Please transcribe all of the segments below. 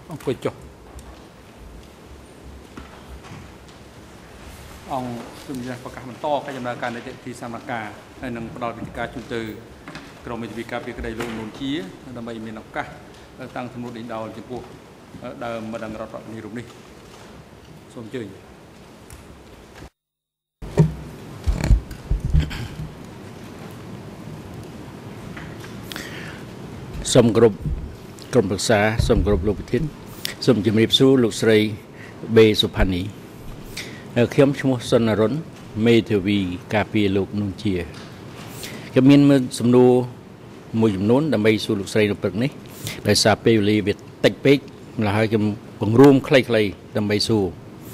អង្គុយចុះអង្គជំនះប្រកាសបន្តកិច្ចដំណើរការនីតិវិធីសកម្មការហើយនឹងផ្ដល់វិធីការជូនទៅក្រមមេធាវីការពារក្តីលោកនួនជាដើម្បីមានឱកាសតាំងជំនួសដេញដោលចំពោះដើមម្ដងរដ្ឋបាលនេះរូបនេះសូមអញ្ជើញសូមគ្រប់ក្រុមប្រឹក្សាសូមគ្រប់លោកប្រធានសូមជម្រាបសួរលោកស្រីបេសុផានីខ្ញុំឈ្មោះសុនរុនមេធាវីការពារលោកនួនជាខ្ញុំមានសំណួរមួយចំនួនដើម្បីសួរលោកស្រីនៅព្រឹកនេះដោយសារពេលវេលាវាតិចពេកម្ល៉េះហើយខ្ញុំបង្រួមខ្លីៗដើម្បីសួរ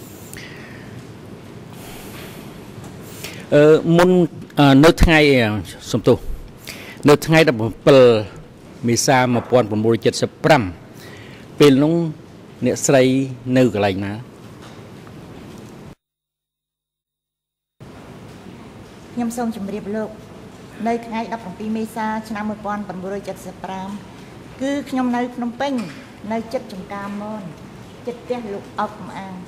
មុននៅថ្ងៃសំទោសនៅថ្ងៃ17មេសា1975ពេលនោះអ្នកស្រីនៅកន្លែងណាខ្ញុំសូមជម្រាបលោកនៅថ្ងៃ17មេសាឆ្នាំ1975គឺខ្ញុំនៅភ្នំពេញនៅជិតចំការមនជិតផ្ទះលោកអុកកំអាង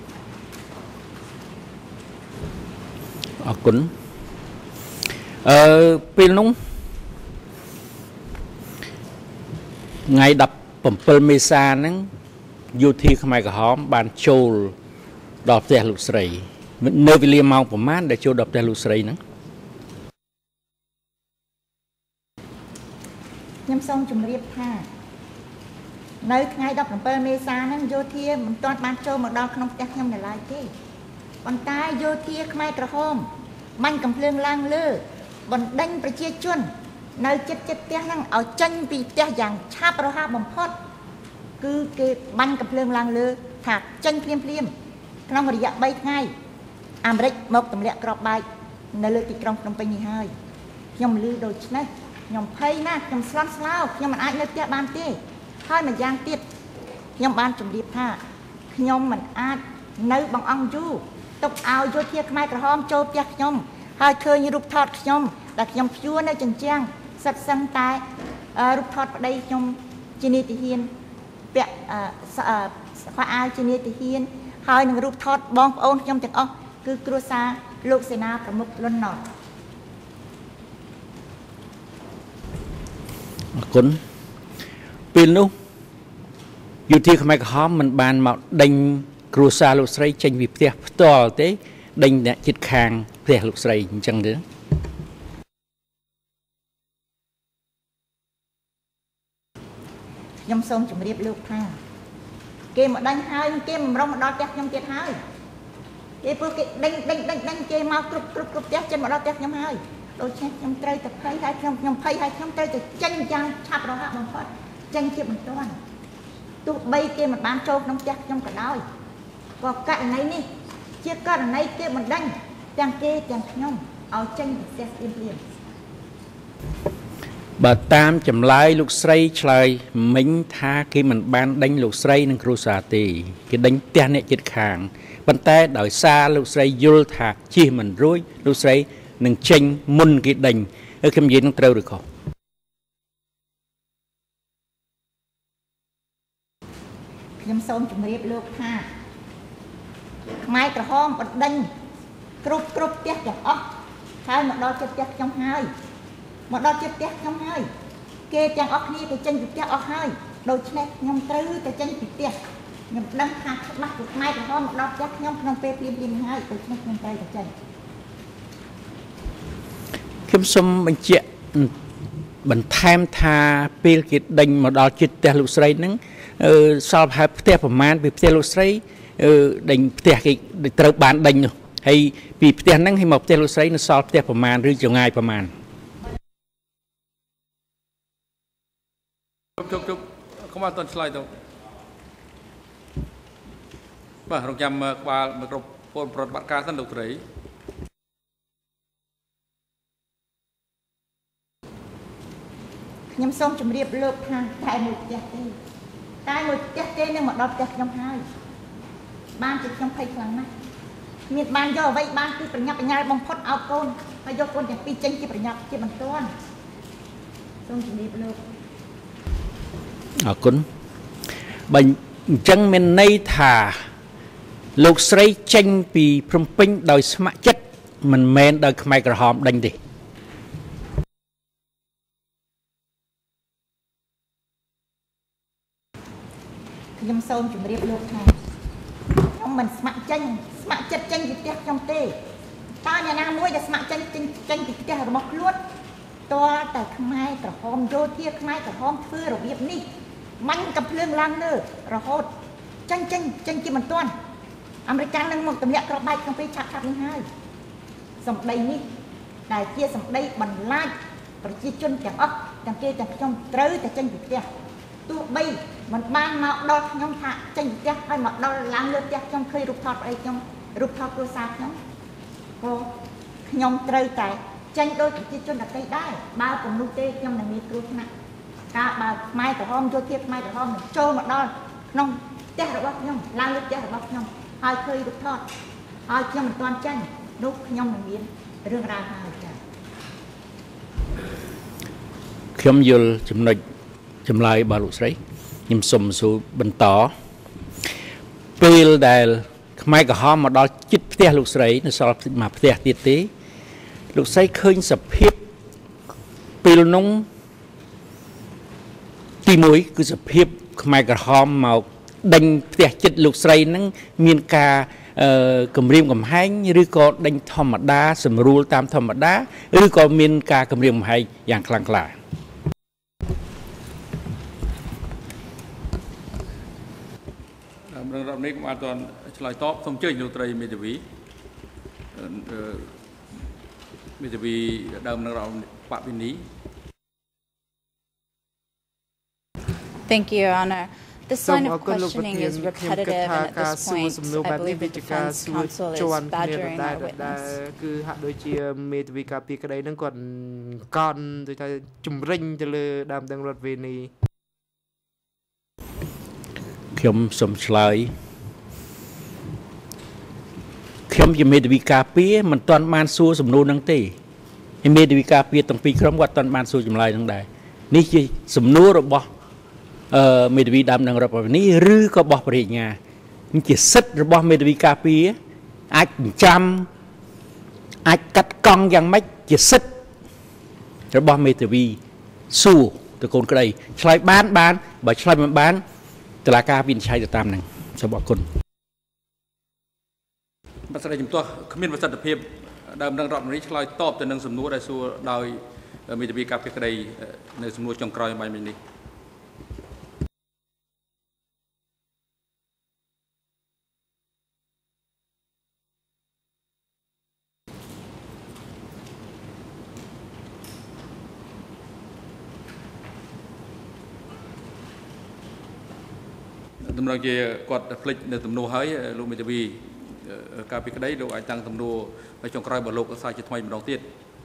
អរគុណពេលនោះថ្ងៃ17មេសាហ្នឹងយោធាខ្មែរក្រហមបានចូលដល់ផ្ទះលោកស្រីនៅវេលាម៉ោងប្រហែលដែលចូលដល់ផ្ទះលោកស្រីហ្នឹងខ្ញុំសូមជម្រាបថានៅថ្ងៃ17មេសាហ្នឹងយោធាមិនទាន់បានចូលមកដល់ក្នុងផ្ទះខ្ញុំនៅឡើយទេប៉ុន្តែយោធាខ្មែរក្រហមបាញ់កំភ្លើងឡើងលើបណ្ដេញប្រជាជននៅចិត្តផ្ទះហ្នឹងឲ្យចេញពីផ្ទះយ៉ាងឆាប់រហ័សបំផុតគឺគេបាញ់កំភ្លើងឡើងលើថាចេញភ្លាមក្នុងរយៈ3ថ្ងៃអាមេរិកមកទម្លាក់គ្រាប់បែកនៅលើទីក្រុងភ្នំពេញនេះហើយខ្ញុំឮដូច្នេះខ្ញុំភ័យណាស់ខ្ញុំស្លន់ស្លោខ្ញុំមិនអាចនៅផ្ទះបានទេហើយម្យ៉ាងទៀតខ្ញុំបានជម្រាបថាខ្ញុំមិនអាចនៅបង្អង់យូរទុកឲ្យយោធាខ្មែរក្រហមចូលផ្ទះខ្ញុំហើយឃើញរូបថតខ្ញុំដែលខ្ញុំព្យួរនៅជញ្ជាំងសិតសឹងតែរូបថតប្តីខ្ញុំជានាយទាហានពាក់ខោអាវជានាយទាហានហើយនឹងរូបថតបងប្អូនខ្ញុំទាំងអស់គឺគ្រួសារលោកសេនាប្រមុខលន់ណតអរគុណពេលនោះយោធាខ្មែរក្រហមមិនបានមកដេញគ្រួសារលោកស្រីចេញពីផ្ទះផ្ទាល់ទេដេញអ្នកជិតខាងផ្ទះលោកស្រីអញ្ចឹងទេខ្ញុំសូមជម្រាបលោកថាគេមកដេញហើយគេមិនរំមកដល់ផ្ទះខ្ញុំទៀតហើយគេព្រោះគេដេញគេមកគ្រប់ផ្ទះចេញមកដល់ផ្ទះខ្ញុំហើយដូច្នេះខ្ញុំត្រូវតែភ័យហើយខ្ញុំភ័យហើយខ្ញុំត្រូវតែចេញយ៉ាងឆាប់រហ័សបំផុតចេញជាបន្ទាន់ទោះបីគេមិនបានចូលក្នុងផ្ទះខ្ញុំក៏ដោយក៏ករណីនេះជាករណីគេបណ្ដេញទាំងគេទាំងខ្ញុំឲ្យចេញពីផ្ទះភ្លាមបើតាមចម្លើយលោកស្រីឆ្លើយមិញថាគេមិនបានដេញលោកស្រីនិងគ្រួសារទេគេដេញផ្ទះអ្នកជិតខាងប៉ុន្តែដោយសារលោកស្រីយល់ថាជិះមិនរួចលោកស្រីនឹងចេញមុនគេដេញខ្ញុំនិយាយនឹងត្រូវឬខុសខ្ញុំសូមជម្រាបលោកថាខ្មែរក្រហមបណ្ដេញគ្រប់ផ្ទះទាំងអស់ហើយមកដល់ចិត្តផ្ទះខ្ញុំហើយគេទាំងអស់គ្នាគេចេញពីផ្ទះអស់ហើយដូច្នេះខ្ញុំត្រូវតែចេញពីផ្ទះខ្ញុំដឹងថាច្បាស់ពីខ្មែរក្រហមមកដល់ផ្ទះខ្ញុំក្នុងពេលភ្លាមនេះហើយដូច្នេះខ្ញុំត្រូវតែចេញខ្ញុំសូមបញ្ជាក់បន្ថែមថាពេលគេដេញមកដល់ជិតផ្ទះលោកស្រីហ្នឹងសល់ប្រហែលផ្ទះប្រមាណពីផ្ទះលោកស្រីដេញផ្ទះគេត្រូវបានដេញនោះហើយពីផ្ទះហ្នឹងឲ្យមកផ្ទះលោកស្រីនៅសល់ផ្ទះប្រមាណឬចម្ងាយប្រមាណជប់កុំអត់តឆ្លើយទៅបាទរងចាំក្បាលមីក្រូហ្វូនប្រតិបត្តិការសិនលោកស្រីខ្ញុំសូមជម្រាបលោកថាតែមួយផ្ទះទេនឹងមកដល់ផ្ទះខ្ញុំហើយបានជាខ្ញុំភ័យខ្លាំងណាស់មានបានយកអ្វីបានគឺប្រញាប់ប្រញាល់បំផុតឲ្យកូនហើយយកកូនទាំងពីរចេញជាប្រញាប់ជាបន្ទាន់សូមជម្រាបលោកអរគុណបើ chẳng mình nay thả lục sấy tranh vì phồng pinh đòi smart chất mình men đòi mai cả hòm đánh đi nhâm sâu chuẩn bị lục này ông mình smart chất tranh thì tiếc trong tê ta nhà nam nuôi là smart tranh thì tiếc là bọc luôn toแต่ខ្មែរក្រហមយោធាខ្មែរក្រហមធ្វើរបៀបនេះមិនកំភ្លើងឡើងលើរហូតចាញ់ជាមិនទាន់អាមេរិកនឹងមកទម្លាក់ក្របបែកក្នុងពេលឆាប់នេះហើយសម្ដីនេះដែលជាសម្ដីបន្លាចប្រជាជនទាំងអស់ទាំងគេទាំងខ្ញុំត្រូវតែចេញពីផ្ទះទោះបីមិនបានមកដល់ខ្ញុំថាចេញពីផ្ទះហើយមកដល់ឡើងលើផ្ទះខ្ញុំឃើញរូបថតអីខ្ញុំរូបថតគ្រួសារខ្ញុំក៏ខ្ញុំត្រូវតែចេញដោយប្រជាជនដទៃដែរបើពុំនោះទេខ្ញុំនឹងមានគ្រោះថ្នាក់ការបើខ្មែរក្រហមយោធាខ្មែរក្រហមនឹងចូលមកដល់ក្នុងផ្ទះរបស់ខ្ញុំឡើងលើផ្ទះរបស់ខ្ញុំហើយឃើញរូបថតហើយខ្ញុំមិនទាន់ចេញនោះខ្ញុំនឹងមានរឿងរ៉ាវហើយចា៎ខ្ញុំយល់ចំណុចចម្លើយរបស់លោកស្រីខ្ញុំសូមសួរបន្តពេលដែលខ្មែរក្រហមមកដល់ជិតផ្ទះលោកស្រីនៅសល់មកផ្ទះទៀតទេលោកស្រីឃើញសភាពពេលនោះទី1គឺសភាពខ្មែរក្រហមមកដេញផ្ទះចិត្តលោកស្រីហ្នឹងមានការគម្រាមកំហែងឬក៏ដេញធម្មតាសម្រួលតាមធម្មតាឬក៏មានការគម្រាមកំហែងយ៉ាងខ្លាំងក្លារឿងរ៉ាវនេះខ្ញុំអាចឆ្លើយតបសូមអញ្ជើញលោកត្រីមេធាវីដើមនឹងរំបវិនី Thank you, Your Honor. This line of questioning is repetitive, and at this point, I believe the defense counsel is badgering our witness. គឺហាក់ដូចជាមេធាវីការពីក្តីហ្នឹងគាត់កន់ទៅថាជំរិញទៅលើដើមទាំងរដ្ឋវេនីខ្ញុំសូមឆ្លើយខ្ញុំជាមេធាវីការពីមិនទាន់បានសួរសំណួរហ្នឹងទេមេធាវីការពីទាំងពីរក្រុមគាត់ទាន់បានសួរចម្លើយហ្នឹងដែរនេះជាសំណួររបស់មេធាវីដើមនឹងរដ្ឋបាលនេះឬក៏បោះប្រញ្ញានេះជាសិទ្ធិរបស់មេធាវីការពីអាចចាំអាចកាត់កង់យ៉ាងម៉េចជាសិទ្ធិរបស់មេធាវីសួរទៅកូនក្តីឆ្លើយបានបើឆ្លើយមិនបានតុលាការវិនិច្ឆ័យទៅតាមហ្នឹងសូមអរគុណបាទស្ដីជំទាស់គ្មានប្រសិទ្ធភាពដើមនឹងរដ្ឋមន្ត្រីឆ្លើយតបទៅនឹងសំណួរដែលសួរដោយមេធាវីការពីក្តីនៅសំណួរចុងក្រោយបាយមិញនេះដំណើរជាគាត់ផ្លិចនៅទំនួលហើយលោកមេធាវីការពីក្តីលោកអាចតាំងទំនួលនៅចុងក្រោយបើលោកសាជាថ្មីម្ដងទៀត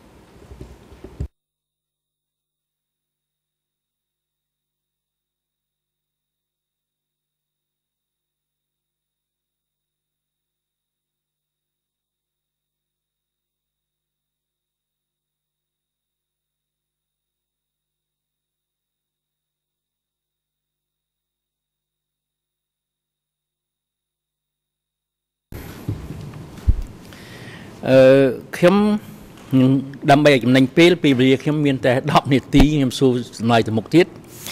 ខ្ញុំដើម្បីឲ្យចំណេញពេលពីវេលាខ្ញុំមានតែ10នាទីខ្ញុំសួរសំណួរទៅមុខទៀត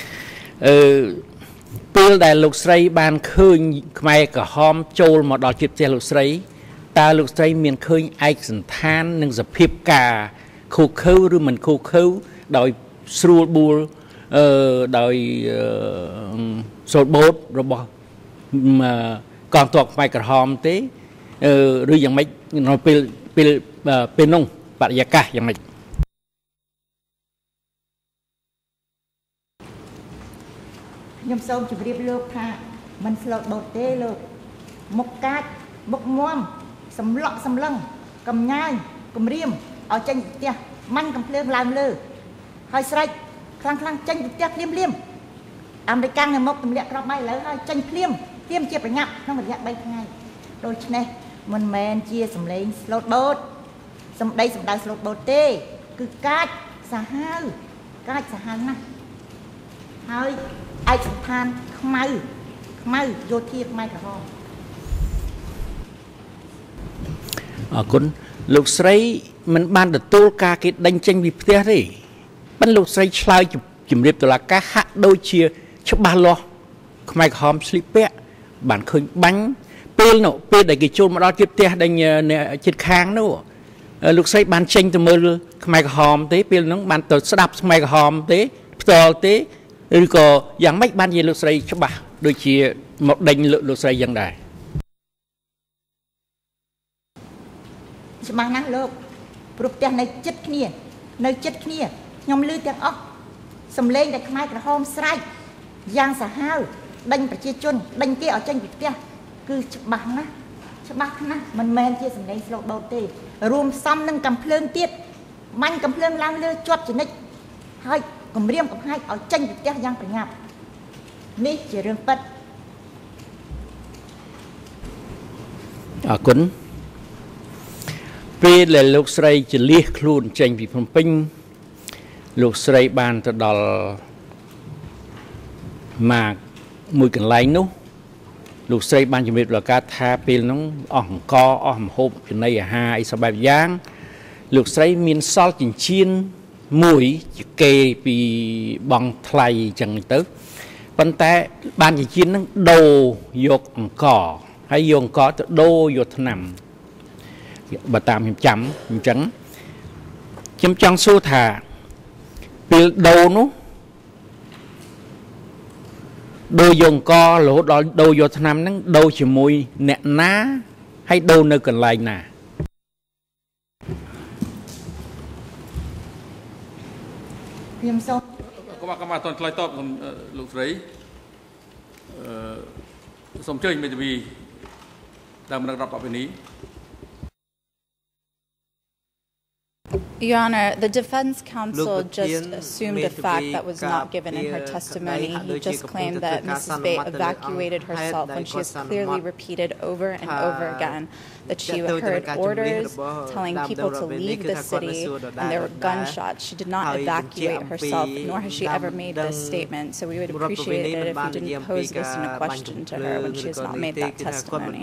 ពេលដែលលោកស្រីបានឃើញខ្មែរក្រហមចូលមកដល់ជិតផ្ទះលោកស្រីតើលោកស្រីមានឃើញឯកសណ្ឋាននិងសភាពការខូខើឬមិនខូខើដោយស្រួលបួលដោយសូលបូតរបស់កងទ័ពខ្មែរក្រហមទេឬយ៉ាងម៉េចនៅពេលនោះបរិយាកាសយ៉ាងម៉េចខ្ញុំសូមជម្រាបលោកថាមិនស្លូតបូតទេលោកមុខកាចមុខមាំសម្លក់សម្លឹងកំញាយគំរាមឲ្យចេញពីផ្ទះមិនកំភ្លើងឡើងលើហើយស្រែកខ្លាំងចេញពីផ្ទះភ្លាមអាមេរិកនៅមកទម្លាក់ក្របបែកលើហើយចេញភ្លាមជាប្រញាប់ក្នុងរយៈ3ថ្ងៃដូច្នេះមិនមែនជាសម្លេងស្លូតបូតសម្ដីសម្ដៅស្លូតបូតទេគឺកាចសាហាវណាស់ហើយឯកសណ្ឋានខ្មៅ mau vô thiệp mai cả hòm con lục sấy mình ban được tô ca cái đánh tranh vì thế đấy ban lục sấy slide chụp điệp từ là cá hạ đôi chia cho ba lo mai cả hòm sleep bé bản khơi bánh pin nọ pin để cái chôn mà đó tiếp theo đánh chết kháng nữa lục sấy ban tranh từ mơ mai cả hòm thế pin nó ban từ đập mai cả hòm thế to thế rồi có dạng mấy ban gì lục sấy cho bà đôi chia một đánh lục sấy dạng đài mà năng lượng bục tiền này chất kia nơi chất kia nhom lư tiền ốc sầm lên để mai cả hôm sai giang xả hao đánh phải chia chun đánh kia ở trên việt kia cứ bằng á mình men chia sầm lên sầu đầu tê rùm xăm nâng cầm phơn tiết manh cầm phơn lang lư chót chỉ nít hai cầm riêng cầm hai ở trên việt kia giang phải ngạp ní chỉ riêng bất quấnពេលដែលលោកស្រីចលៀសខ្លួនចេញពីភ្នំពេញលោកស្រីបានទៅដល់ម៉ាកមួយកន្លែងនោះលោកស្រីបានជំរាបដល់ការថាពេលហ្នឹងអស់អង្គអស់ម្ហូបចំណីអាហារអីសពបែបយ៉ាងលោកស្រីមានសល់ចិញ្ចៀនមួយជាគេពីបងថ្លៃអញ្ចឹងទៅប៉ុន្តែបានចិញ្ចៀនហ្នឹងដូរយកអង្គហើយយកអង្គទៅដូរយកថ្នាំបើតាមខ្ញុំចាំអញ្ចឹងខ្ញុំចង់សួរថាពេលដូរនោះដូរយកអង្គរហូតដល់ដូរយកថ្នាំហ្នឹងដូរជាមួយអ្នកណាហើយដូរនៅកន្លែងណាខ្ញុំសូមក៏មកអត់ឆ្លើយតបលោកស្រីសូមអញ្ជើញមេធាវីតាមរងរដ្ឋបាលនេះ Your Honor, the defense counsel just assumed a fact that was not given in her testimony. He just claimed that Mrs. Bay evacuated herself when she has clearly repeated over and over again that she heard orders telling people to leave the city and there were gunshots. She did not evacuate herself, nor has she ever made this statement. So we would appreciate it if you didn't pose this in a question to her when she has not made that testimony.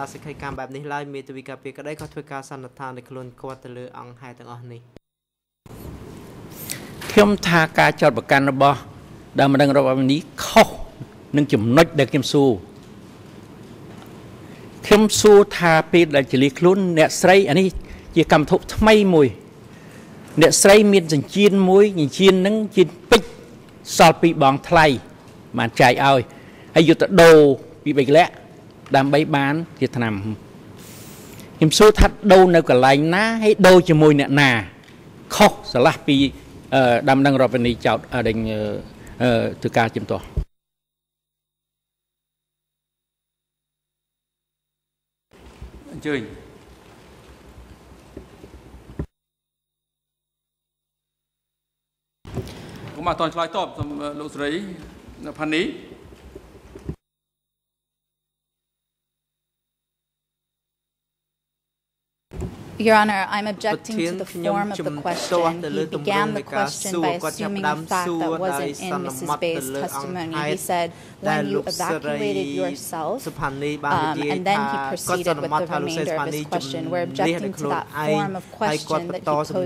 ខ្ញុំថាការចោទប្រកាន់របស់ដែលមិនដឹងរបស់នេះខុសនឹងចំណុចដែលខ្ញុំសួរថាពេលដែលចលីខ្លួនអ្នកស្រីអានេះជាកម្មវត្ថុថ្មីមួយអ្នកស្រីមានចិញ្ចៀនមួយចិញ្ចៀនហ្នឹងជាពេជ្រសល់ពីបងថ្លៃបានចែកឲ្យហើយយកទៅដូរពី3លាក់ដើម្បីបានជាថ្នាំខ្ញុំសួរថាដូរនៅកន្លែងណាហើយដូរជាមួយអ្នកណាខុសស្រឡះពីដាំដឹងរដ្ឋវិនីចោតដេញធ្វើការជំទាស់អញ្ជើញខ្ញុំមកអត់ឆ្លើយតបលោកស្រីផានី Your Honor, I'm objecting to the form of the question. He began the question by assuming a fact that wasn't in Mrs. Bay's testimony. He said, when you evacuated yourself, and then he proceeded with the remainder of his question. We're objecting to that form of question that he posed to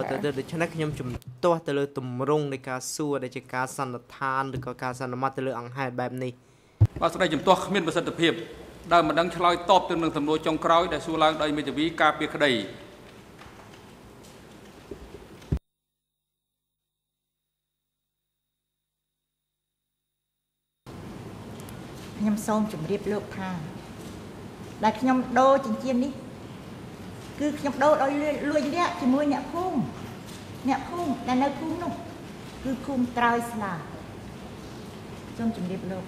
her. ដែលមិនដឹងឆ្លើយតបទៅនឹងសំណួរចុងក្រោយដែលសួរឡើងដោយមេធាវីការពារក្តីខ្ញុំសូមជម្រាបលោកថាដែលខ្ញុំដូរចិញ្ចៀននេះគឺខ្ញុំដូរដោយលួចលាក់ជាមួយអ្នកភូមិដែលនៅភូមិនោះគឺភូមិត្រើយស្លាសូមជម្រាបលោក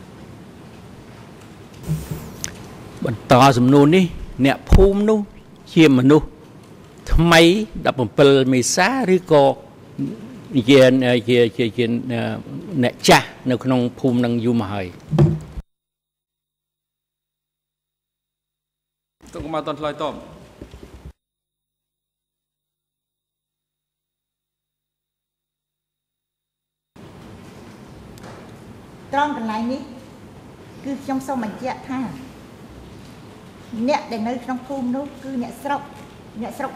បន្តសំណួរនេះអ្នកភូមិនោះជាមនុស្សថ្មី17មេសាឬក៏ជាអ្នកចាស់នៅក្នុងភូមិនឹងយូរមកហើយទៅមកអត់ឆ្លើយតបត្រង់កន្លែងនេះ cứ trong sâu mình chẹt tha nẹt để nơi trong phum nó cứ nẹt sọc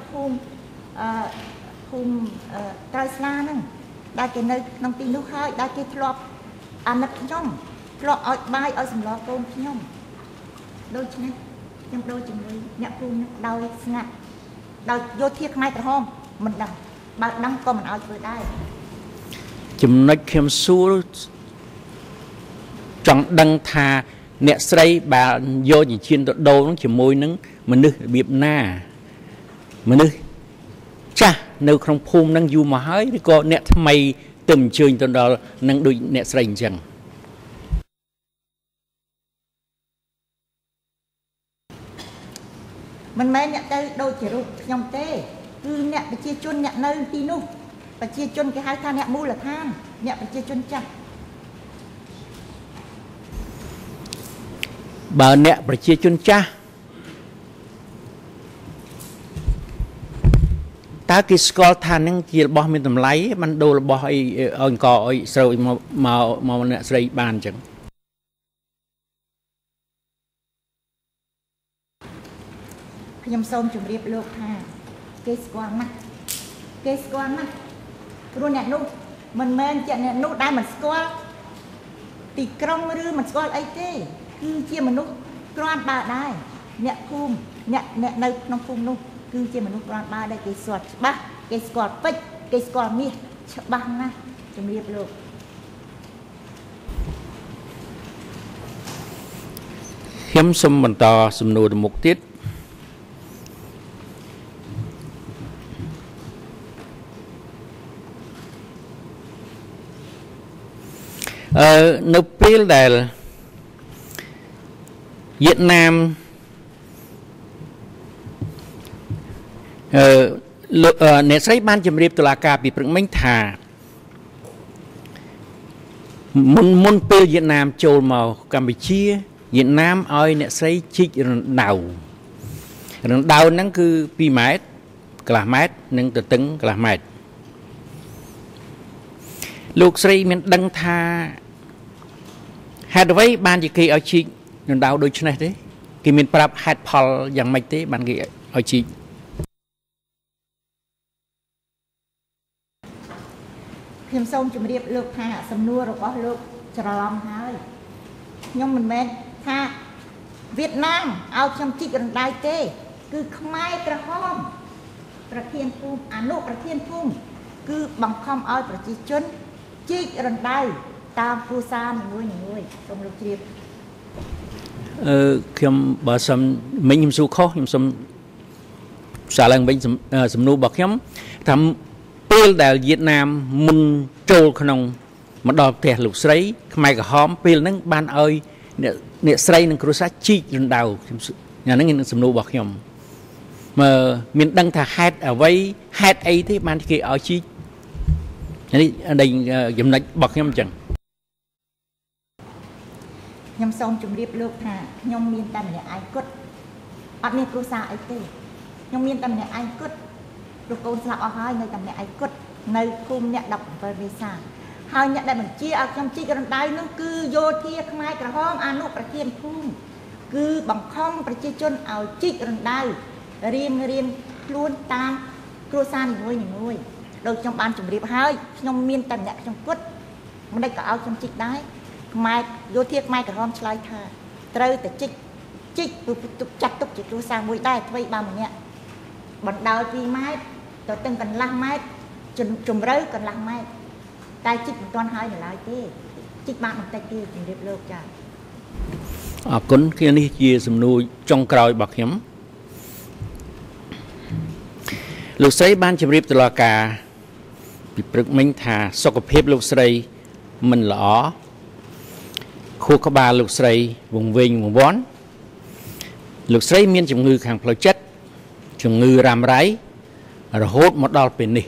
phum trai sla nè đại cái nơi trong tin nước hai đại cái lọp ăn nắp nhom lọp ở bài ở sầm lọp tôm nhom đôi chân nhom đôi chân đôi nẹt phum đau ngặt đau vô thiệt mai cả hôm mình đâm bạn đâm con mình ở vừa đây chùm nói khiêm xu trong đăng thà nẹt sấy bà vô những chiên tọt đầu nó chỉ môi nứng mình nước biệp na mình nước cha nếu không phun năng du mà hái thì có nẹt mày từng trường tọt đầu năng đôi nẹt sấy chẳng mình mấy nẹt đây đôi chỉ rụt nhom tê cứ nẹt bị chia chun nẹt nơi tí nu và chia chun cái hai than nẹt mu là than nẹt bị chia chun chặt bà nẹt bị chia chun cha ta cái score than năng chia bỏ mình tầm lấyมันđồ bỏ ở cò rồi mà nẹt sấy bàn chẳng nhom sôm chụp riệp lục ha cây squat mắt rồi nẹt nu mình men chạy nẹt nu đai mình squat tì krong rư mình squat ấy thế cứ chia mình nu con bà đai nẹt phum nẹt nơi nông phum nu cứ chia mình nu con bà đây cây squat ba cây squat phết cây squat mi băng na chụp riệp lục khiếm xâm mình to xâm nô một tiếtនៅពេលដែលវៀតណាមអ្នកស្រីបានជម្រាបតុលាការពីព្រឹកមិញថាមុនពេលវៀតណាមចូលមកកម្ពុជាវៀតណាមឲ្យអ្នកស្រីជីករណ្ដៅហ្នឹងគឺ2ម៉ែត្រកន្លះម៉ែត្រនិងទទឹងកន្លះម៉ែត្រលោកស្រីមានដឹងថាហេតុអ្វីបានជាគេឲ្យជីករណ្ដៅដូចនេះទេគេមានប្រាប់ហេតុផលយ៉ាងម៉េចទេបានគេឲ្យជីកខ្ញុំសូមជម្រាបលោកថាសំណួររបស់លោកច្រឡំហើយខ្ញុំមិនមែនថាវៀតណាមឲ្យខ្ញុំជីករណ្ដៅទេគឺខ្មែរក្រហមប្រធានភូមិអនុប្រធានភូមិគឺបង្ខំឲ្យប្រជាជនជីករណ្ដៅតាមគ្រួសារនីមួយសូមលោកជ្រាបខ្ញុំបើសំមិញខ្ញុំសួរខុសខ្ញុំសូមសារឡើងវិញសំណួររបស់ខ្ញុំថាពេលដែលវៀតណាមមុនចូលក្នុងមកដល់ផ្ទះលោកស្រីខ្មែរក្រហមពេលហ្នឹងបានឲ្យអ្នកស្រីនិងគ្រួសារជីករណ្ដៅអាហ្នឹងείναιសំណួររបស់ខ្ញុំមានដឹងថាហេតុអ្វីហេតុអីទេបានគេឲ្យជីកនេះដែលចំណុចរបស់ខ្ញុំអញ្ចឹងខ្ញុំសូមជម្រាបលោកថាខ្ញុំមានតែម្នាក់ឯងគត់អត់មានគ្រួសារអីទេខ្ញុំមានតែម្នាក់ឯងគត់លោកកូនស្លាប់អស់ហើយនៅតែម្នាក់ឯងគត់នៅភូមិអ្នក17មេសាហើយអ្នកដែលបញ្ជាឲ្យខ្ញុំជីករណ្ដៅនោះគឺយោធាខ្មែរក្រហមអនុប្រធានភូមិគឺបង្ខំប្រជាជនឲ្យជីករណ្ដៅរៀងខ្លួនតាមគ្រួសារនីមួយដូចខ្ញុំបានជម្រាបហើយខ្ញុំមានតែម្នាក់ខ្ញុំគត់មិនដេចក៏ឲ្យខ្ញុំជីកដែរខ្មែរយោធាខ្មែរក្រហមឆ្លើយថាត្រូវតែជីកចាត់ទុកជាគ្រួសារមួយដែរអ្វីបើម្នាក់បណ្ដោយ2ម៉ែត្រទៅទាំងកន្លះម៉ែត្រជម្រៅកន្លះម៉ែត្រតែជីកមិនទាន់ហើយនៅឡើយទេជីកបានបន្តិចទេជម្រាបលោកចា៎អរគុណគ្នានេះជាសំណួរចុងក្រោយរបស់ខ្ញុំលោកស្រីបានជម្រាបតុលាការពីព្រឹកមិញថាសុខភាពលោកស្រីមិនល្អខួរក្បាលលោកស្រីវង្វេងវង្វាន់លោកស្រីមានជំងឺខាងផ្លូវចិត្តជំងឺរ៉ាំរ៉ៃរហូតមកដល់ពេលនេះ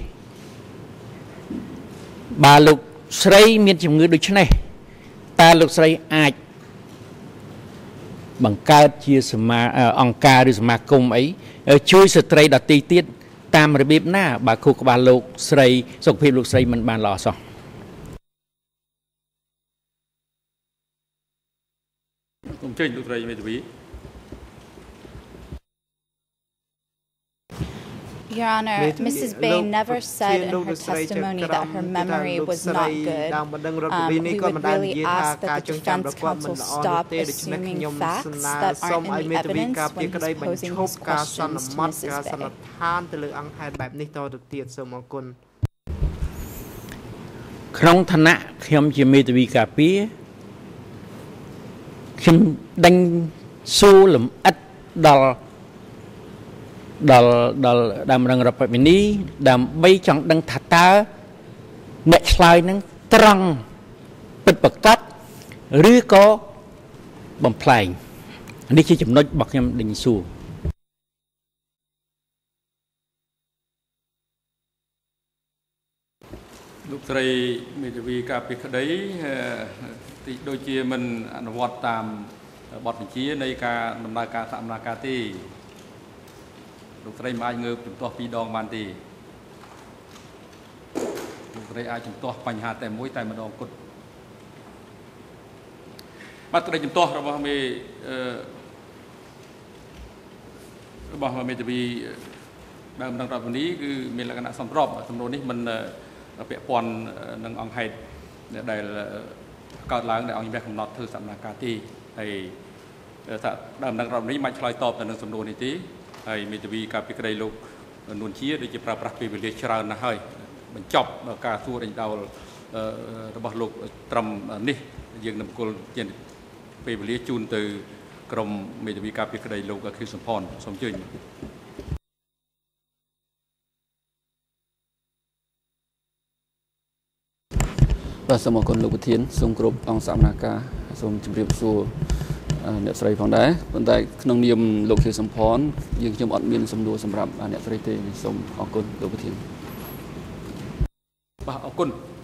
បើលោកស្រីមានជំងឺដូចនេះតើលោកស្រីអាចបង្កើតជាអង្គការឬសមាគមអីជួយស្ត្រីដទៃទៀតតាមរបៀបណាបើខួរក្បាលលោកស្រីសុខភាពលោកស្រីមិនបានល្អសោះ chơi lúc đây mới bị Your Honor, Mrs. Bay never said in her testimony that her memory was not good. We would really ask that the defense counsel stop assuming facts that aren't in the evidence when he's posing his questions to Mrs. Bay. ក្នុងឋានៈខ្ញុំជាមេធាវីការពារខ្ញុំដេញសួរលម្អិតដល់ដើមរងរដ្ឋវិនីដើម្បីចង់ដឹងថាតើអ្នកឆ្លើយនឹងត្រង់ពិតប្រាកដឬក៏បំផ្លែងនេះជាចំណុចរបស់ខ្ញុំដេញសួរលោកស្រីមេធាវីការពីក្តីទីដូចជាមិនអនុវត្តតាមបទបញ្ជានៃការដំណើរការសមនាការទេលោកស្រីមិនអាចងើបជំទាស់ពីរដងបានទេលោកស្រីអាចជំទាស់បញ្ហាតែមួយតែម្ដងគត់បាទក្តីជំទាស់របស់មេធាវីដើមរដ្ឋវិនីគឺមានលក្ខណៈសម្របសំណួរនេះមិន ពាក់ព័ន្ធនឹងអង្គហេតុដែលកើតឡើងដែលអង្គជំរះកំណត់ធ្វើសកម្មភាពទីហើយថាដើមនឹងរដ្ឋនេះមិនឆ្លើយតបទៅនឹងសំណួរនេះទេហើយមេធាវីការពីក្តីលោកនួនជាដូចជាប្រើប្រាស់ពេលវេលាច្រើនណាស់ហើយបញ្ចប់ការសួរដេញដោលរបស់លោកត្រឹមនេះយើងនឹងគល់ជាពេលវេលាជូនទៅក្រុមមេធាវីការពីក្តីលោកខៀវសំផនសូមអញ្ជើញបាទសូមអរគុណលោកប្រធានសូមគោរពអង្គសកម្មការសូមជម្រាបសួរអ្នកស្រីផងដែរប៉ុន្តែក្នុងនាមលោកខៀវសំផនយើងខ្ញុំអត់មានសំណួរសម្រាប់អ្នកស្រីទេសូមអរគុណលោកប្រធានបាទអរគុណ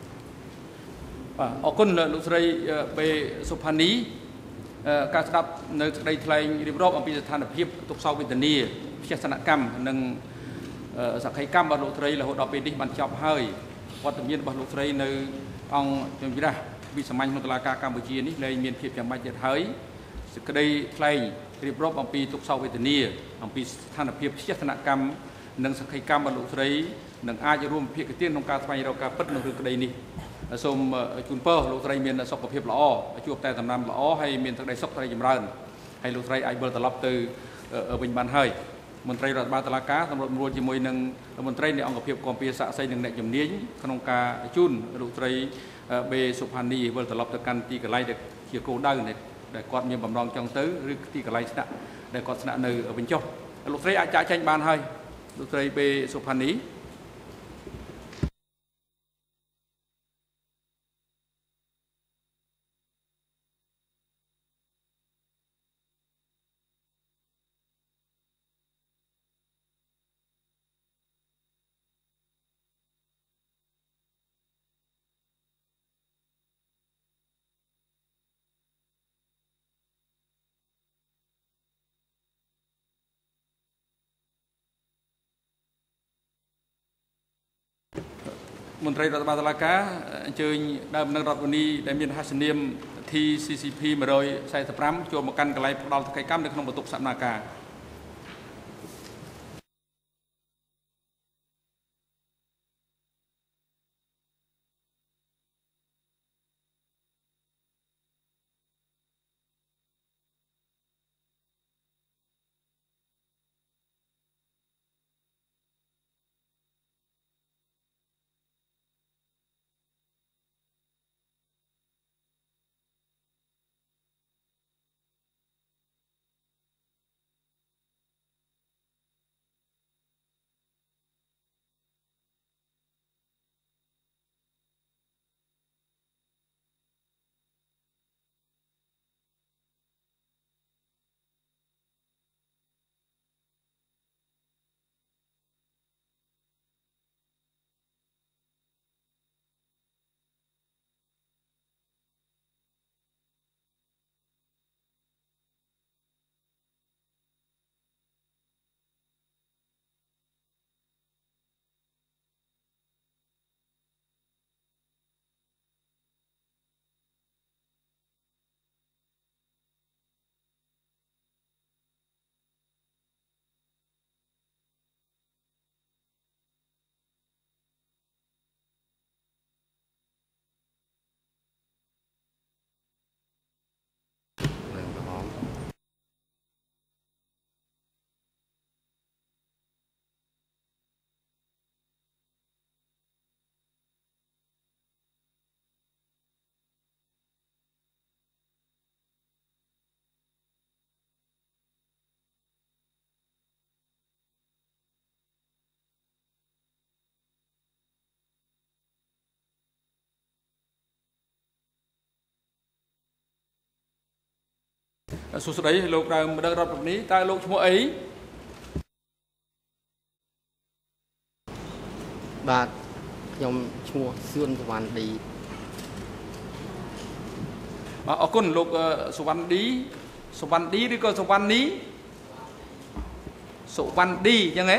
លោកស្រីបេសុផានីការស្ដាប់នៅសេចក្តីថ្លែងរៀបរាប់អំពីស្ថានភាពទុកសោកវេទនាវិជាសនកម្មនិងសក្ខីកម្មរបស់លោកស្រីរហូតដល់ពេលនេះបានចប់ហើយវត្តមានរបស់លោកស្រីនៅ អង្គជំរះវិសាមញ្ញក្នុងតុលាការកម្ពុជានេះលែងមានភាពចាំបាច់ទៀតហើយសេចក្តីថ្លែងរៀបរាប់អំពីទុក្ខសោកវេទនាអំពីស្ថានភាពជាសនកម្មនិងសក្ខីកម្មរបស់លោកស្រីនឹងអាចរួមភាគទានក្នុងការស្វែងរកការពិតនៅរឿងក្តីនេះសូមជូនពរលោកស្រីមានសុខភាពល្អជួបតែដំណាំល្អហើយមានទឹកដីសុខត្រីចម្រើនហើយលោកស្រីអាចវិលត្រឡប់ទៅវិញបានហើយមន្ត្រីរដ្ឋបាលតុលាការសម្របសម្រួលជាមួយនឹងមន្ត្រីនៃអង្គភាពគាំពៀសាក់សីនិងអ្នកជំនាញក្នុងការជូនលោកស្រីបេសុផានីវិលត្រឡប់ទៅកាន់ទីកន្លែងដែលជាគោលដៅដែលគាត់មានបំណងចង់ទៅឬទីកន្លែងស្នាក់ដែលគាត់ស្នាក់នៅវិញចុះលោកស្រីអាចចាក់ចែងបានហើយលោកស្រីបេសុផានី មន្ត្រីរដ្ឋបាលតុលាការអញ្ជើញដើមនឹងរដ្ឋវិនីដែលមានហស្សនាម TCCP 145ចូលមកកាន់កន្លែងផ្ដាល់សកម្មនៅក្នុងបន្ទប់សកម្មភាពសួស្តីលោកដើមដឹករដ្ឋនេះតើលោកឈ្មោះអីបាទខ្ញុំឈ្មោះសឿនសវណ្ណឌីអរគុណលោកសវណ្ណឌីឬក៏សវណ្ណនីសុវណ្ណឌីអញ្ចឹងហ៎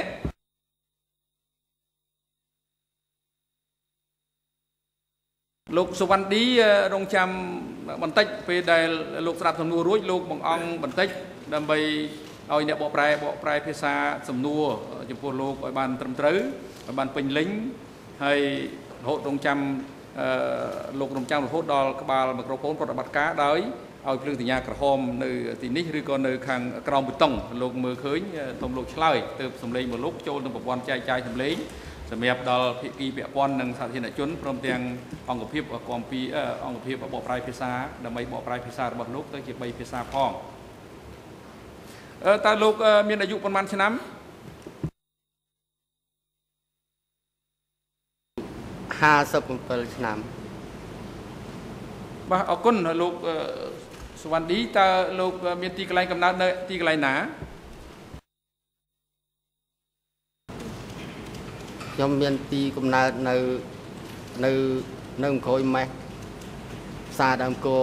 លោកសុវណ្ណឌីរងចាំបន្តិចពេលដែលលោកស្ដាប់សំណួររួចលោកបង្អង់បន្តិចដើម្បីឲ្យអ្នកបកប្រែភាសាសំណួរចំពោះលោកឲ្យបានត្រឹមត្រូវឲ្យបានពេញលេញហើយរហូតរងចាំលោករំចាំរហូតដល់ក្បាលមីក្រូហ្វូនប្រតិបត្តិការដោយឲ្យភ្លើងសញ្ញាក្រហមនៅទីនេះឬក៏នៅខាងក្រោមប៊ូតុងលោកមើលឃើញសូមលោកឆ្លើយទើបសំឡេងរបស់លោកចូលក្នុងប្រព័ន្ធចែកចាយសំឡេងសម្រាប់ដល់ភាគីពាក់ព័ន្ធនិងសាធារណជនព្រមទាំងអង្គភាពគាំពីអង្គភាពបកប្រែភាសាដើម្បីបកប្រែភាសារបស់លោកទៅជា3ភាសាផងតើលោកមានអាយុប៉ុន្មានឆ្នាំ 57ឆ្នាំបាទអរគុណលោកសុវណ្ណឌីតើលោកមានទីកន្លែងកំណើតនៅទីកន្លែងណាខ្ញុំមានទីកំណើតនៅអង្គរម៉េះផ្សារដើមគោ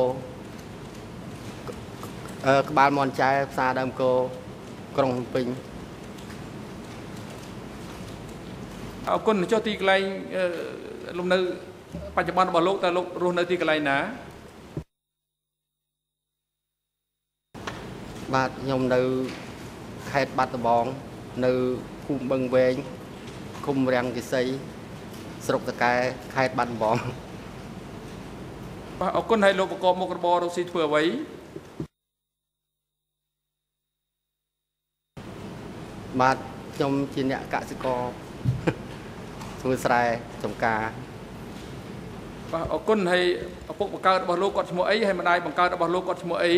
ក្បាលមន់ចែផ្សារដើមគោក្រុងភ្នំពេញអរគុណចុះទីកន្លែងលំនៅបច្ចុប្បន្នរបស់លោកតើលោករស់នៅទីកន្លែងណាបាទខ្ញុំនៅខេត្តបាត់ដំបងនៅភូមិបឹងវែងឃុំរាំងគិសីស្រុកតកែខេត្តបាត់ដំបងបាទអរគុណហើយលោកប្រកបមុខរបររកស៊ីធ្វើអ្វីបាទខ្ញុំជាអ្នកកសិករធ្វើស្រែចម្ការបាទអរគុណហើយឪពុកបង្កើតរបស់លោកគាត់ឈ្មោះអីហើយម្ដាយបង្កើតរបស់លោកគាត់ឈ្មោះអី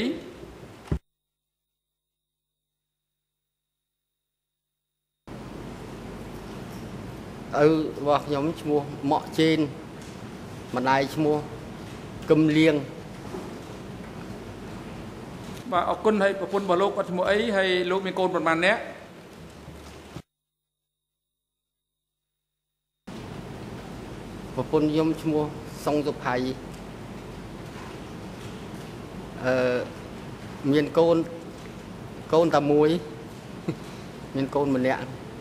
របស់ខ្ញុំឈ្មោះម៉ាក់ជេនម្ដាយឈ្មោះគឹមលៀងបាទអរគុណហើយប្រពន្ធរបស់លោកគាត់ឈ្មោះអីហើយលោកមានកូនប៉ុន្មាននាក់ប្រពន្ធខ្ញុំឈ្មោះសុងសុផៃមានកូនតែមួយមានកូនម្នាក់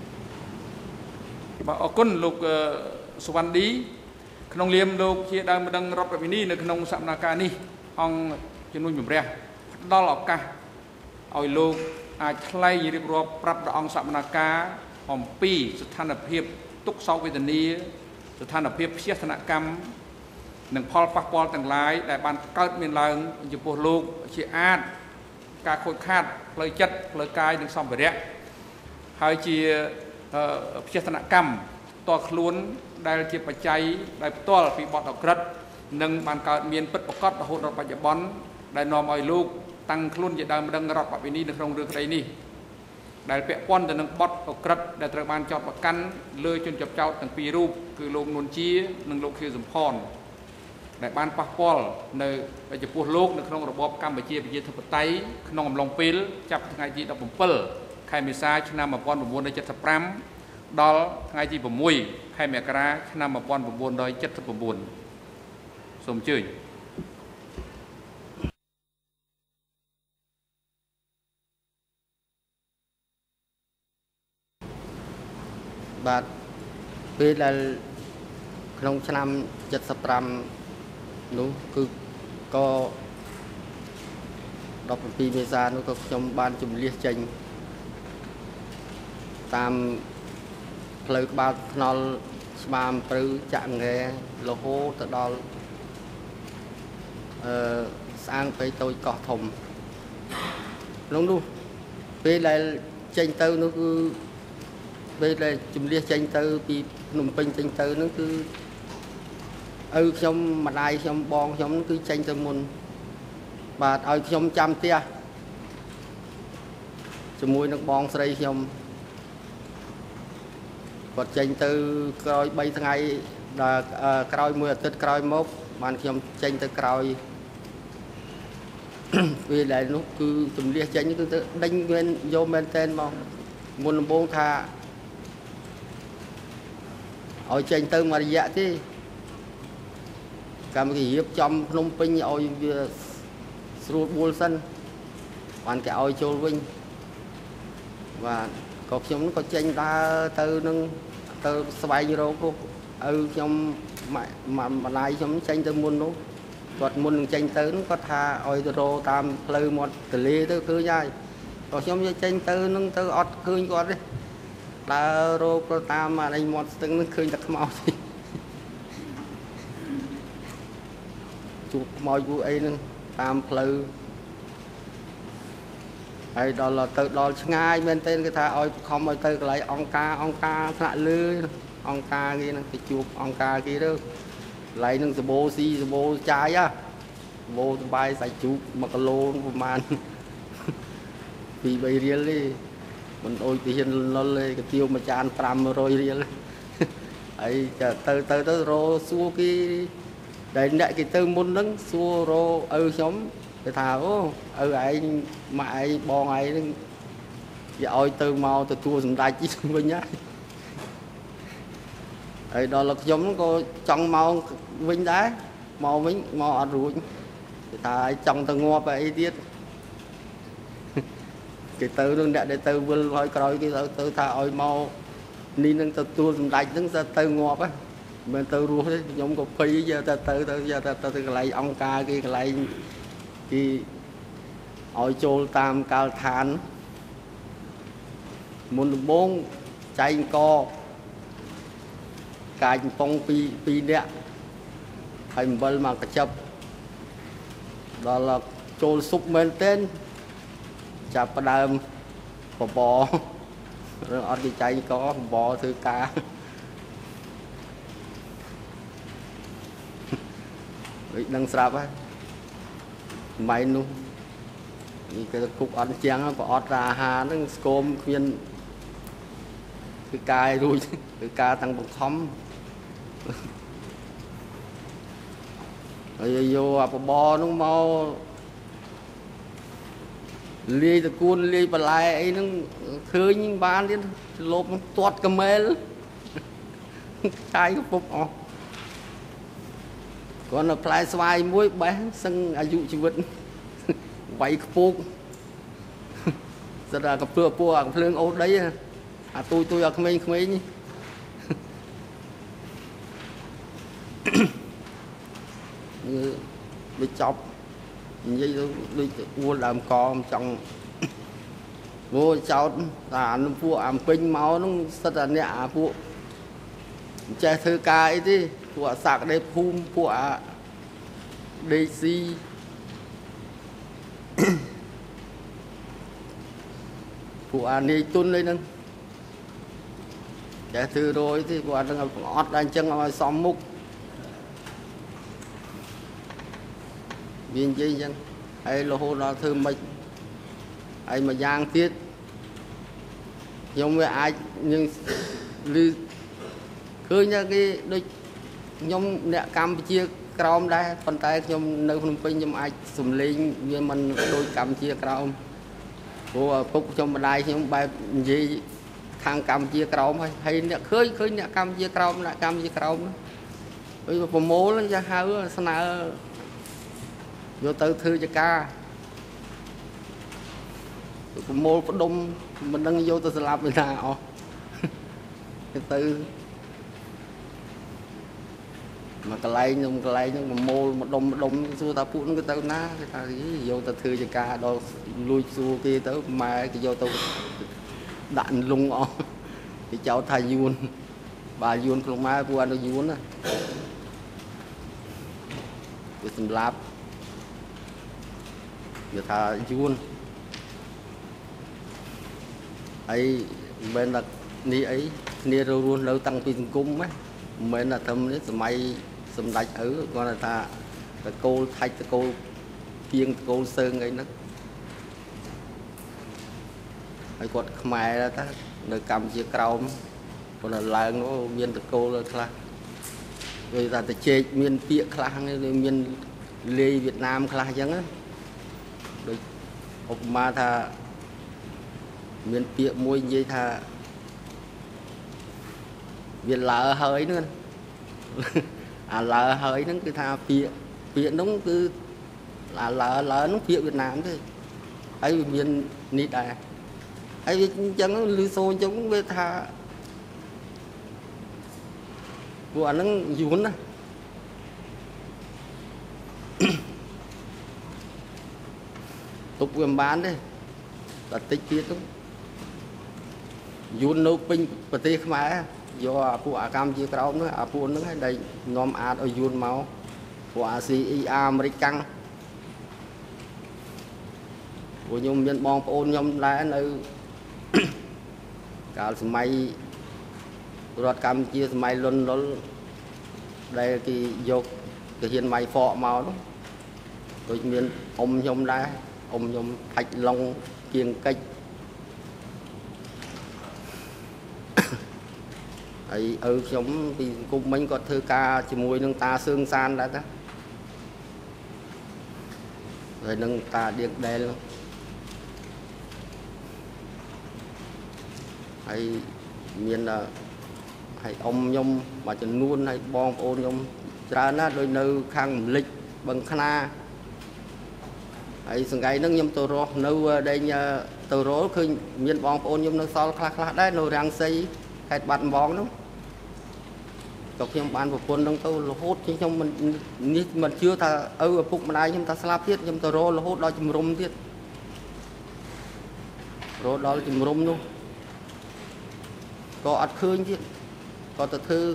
បាទអរគុណលោកសុវណ្ណឌីក្នុងនាមលោកជាដើមម្ដងរដ្ឋវិនីនៅក្នុងសកម្មភាពនេះអង្គជំនួយជំរះផ្ដល់ឱកាសឲ្យលោកអាចថ្លែងរៀបរាប់ប្រាប់ដល់អង្គសកម្មភាពអំពីស្ថានភាពទុក្ខសោកវេទនាស្ថានភាពព្យាសនកម្មនិងផលប៉ះពាល់ទាំងឡាយដែលបានកើតមានឡើងចំពោះលោកជាអាចការខូចខាតផ្លូវចិត្តផ្លូវកាយនិងសម្ភារៈហើយជាព្យាសនកម្មតខ្លួនដែលជាបច្ច័យដែលផ្ទាល់ពីបទអក្រិតនិងបានកើតមានពិតប្រាកដរហូតដល់បច្ចុប្បន្នដែលនាំឲ្យលោកតាំងខ្លួនជាដើមម្ដងរដ្ឋបវេនីនៅក្នុងរឿងក្តីនេះដែលពាក់ព័ន្ធទៅនឹងបទអក្រិតដែលត្រូវបានចោទប្រកាន់លើជនជាប់ចោទទាំងពីររូបគឺលោកនួនជានិងលោកខៀវសំផនដែលបានប៉ះពាល់នៅចំពោះលោកនៅក្នុងរបបកម្ពុជាប្រជាធិបតេយ្យក្នុងអំឡុងពេលចាប់ថ្ងៃទី17ខែមេសាឆ្នាំ1975ដល់ថ្ងៃទី6ខែមករាឆ្នាំ1979សូមអញ្ជើញបាទពេលដែលក្នុងឆ្នាំ75នោះគឺក៏17មេសានោះក៏ខ្ញុំបានជំនះចេញតាមផ្លូវក្បាលថ្នល់ច្បាមព្រៅចាក់ងែរហូតទៅដល់ស្អាងពេកតូចកោះធំក្នុងនោះពេលដែលចេញទៅនោះគឺពេលដែលជំនះចេញទៅពីភ្នំពេញចេញទៅនោះគឺឪខ្ញុំម្ដាយខ្ញុំបងខ្ញុំគឺចេញទៅមុនបាទឲ្យខ្ញុំចាំផ្ទះជាមួយនឹងបងស្រីខ្ញុំគាត់ចេញទៅក្រោយ3ថ្ងៃដល់ក្រោយមួយអាទិត្យក្រោយមកបានខ្ញុំចេញទៅក្រោយ vì lại nó cứ chùm lia chanh cứ đánh nguyên vô men tên mà muốn bông tha ở chanh tư mà dạ thế cầm cái hiệp trong Phnom Penh ôi sưu buôn sân hoàn cái ôi châu vinh và có chúng có chanh ta từ nâng từ xoay như đâu cô trong mà lại trong chanh từ muôn nó còn muôn chanh tới nó có tha ôi rô tam lư một từ ly tới cứ nhai còn trong chanh từ nó từ ọt khơi con đấy là rô tam mà đây một từng nó khơi đặt màu gì chụp màu vụ ấy nó tam lư hay đó là từ đó ngay bên tên cái thà ôi không ôi từ lại ông ca thạ lư ông ca kia nó cái chụp ông ca kia đó lại nó bô xi bô trái á bô bay sải chụp mà cái lô của man vì bây riêng đi mình ôi tiền nó lên cái tiêu mà chan pram rồi riêng ấy từ rô xua cái để lại cái từ môn nắng xua rô nhóm cái thà ấy mà ai bon ấy giờ ôi từ màu từ tua dùng tay chỉ với nhá ấy đó là giống có trong màu vinh đá màu ăn ruột cái thà trong từ ngô vậy tiết cái từ đừng để từ vươn hỏi coi cái từ thà ôi màu nên nâng từ tua dùng tay nâng từ ngô á bên từ ruột giống có phi giờ từ lại ông ca kia lại thì ôi chôl tam cao than muốn bốn chay co cài phong pi nè thành bơ mà cái chấp đó là chôl súp men tên chạp đàm bò rồi ăn cái chay có bò thứ cá đang sạp á mày nu cái cục ăn chén có ọt ra hà nó scom khuyên cái cài rồi cái ca tăng bột thấm rồi vô bò nó mau ly từ cuốn ly bà lại ấy nó khơi những bán đến lốp nó toát cái mê cái phục còn là play xoay muối bán sân ai dụ chỉ vĩnh vậy phục rất là cặp pua cặp lương ốt đấy tôi ở không mấy như bị chọc như đi mua làm con trong mua cháu nó pua ảm pinh máu nó rất là nhẹ pua che thư ca ấy đi pua sạc đây phum pua đây si pua này tuân lên nâng che thư rồi thì pua đang ọt đang chân ở xóm múc viên chi chân hay là hồ đó thư mình ai mà giang tiết giống với ai nhưng lưu cứ như cái đôi nhóm nè Campuchia Crom đây còn tay nhóm nơi Phnom Penh nhóm ai sum lên như mình đôi Campuchia Crom của phúc trong bên đây nhóm bài gì thằng Campuchia Crom hay nè khơi nè Campuchia Crom lại Campuchia Crom bây giờ mô lên ra hao sana vô từ thư cho ca mô có đông mình đang vô từ làm người nào cái từ mà cái lấy nhưng mà mô một đông xua ta phụ nó cái tao ná cái ta vô từ thư cho ca đó lui xua kia tới mà cái vô tao đạn lung ọ thì cháu thay yuan bà yuan không mai qua nó yuan á cái xâm lạp người ta yuan ấy bên là ni ấy ni rồi luôn đâu tăng pin cung á bên là thầm đấy mày xâm đạch ở con là ta là cô thay cô kiêng cô sơn ấy nó ấy quật mày ra ta nơi cầm chia cầu còn là làng nó miền từ cô là khla người ta chơi miền Việt khla miền Lê Việt Nam khla chẳng á ដូចឧបមាថាមានពាក្យមួយនិយាយថាវាលើហើយហ្នឹងអាលើហើយហ្នឹងគឺថាពាក្យហ្នឹងគឺអាលើហ្នឹងពាក្យវៀតណាមទេហើយវាមាននេះដែរហើយវាអញ្ចឹងឮសូរអញ្ចឹងវាថាពួកអាហ្នឹងយួនណាទុកវាមិនបានទេតែតិចទៀតទៅយួននៅពេញប្រទេសខ្មែរយកអាពួកអាកម្មជាក្រោមនោះអាពួកហ្នឹងឲ្យដែលនាំអាចឲ្យយួនមកពួកអាស៊ីអ៊ីអាមេរិកកាំងពួកខ្ញុំមានបងប្អូនខ្ញុំដែរនៅកាលសម័យរដ្ឋកម្ពុជាសម័យលន់លុលដែលគេយកទាហានម៉ៃហ្វកមកនោះដូចមានអ៊ំខ្ញុំដែរអ៊ំខ្ញុំផាច់ឡុងគៀងកិច្ចហើយឪខ្ញុំពីសង្គមមិញគាត់ធ្វើការជាមួយនឹងតាសឿងសានដែរតាហើយនឹងតាដៀកដែលហើយមានហើយអ៊ំខ្ញុំមួយចំនួនហើយបងប្អូនខ្ញុំច្រើនណាស់ដូចនៅខាងមលិចបឹងខ្នាហើយសង្កៃហ្នឹងខ្ញុំទៅរស់នៅដែលទៅរស់ឃើញមានបងប្អូនខ្ញុំនៅសល់ខ្លះដែរនៅរាំងសីខេត្តបាត់ដំបងនោះក៏ខ្ញុំបានប្រពន្ធហ្នឹងទៅរហូតខ្ញុំមិនជឿថាឪឪពុកម្ដាយខ្ញុំថាស្លាប់ទៀតខ្ញុំទៅរហូតដល់ជំរុំទៀតរហូតដល់ជំរុំនោះក៏អត់ឃើញទៀតក៏ទៅធ្វើ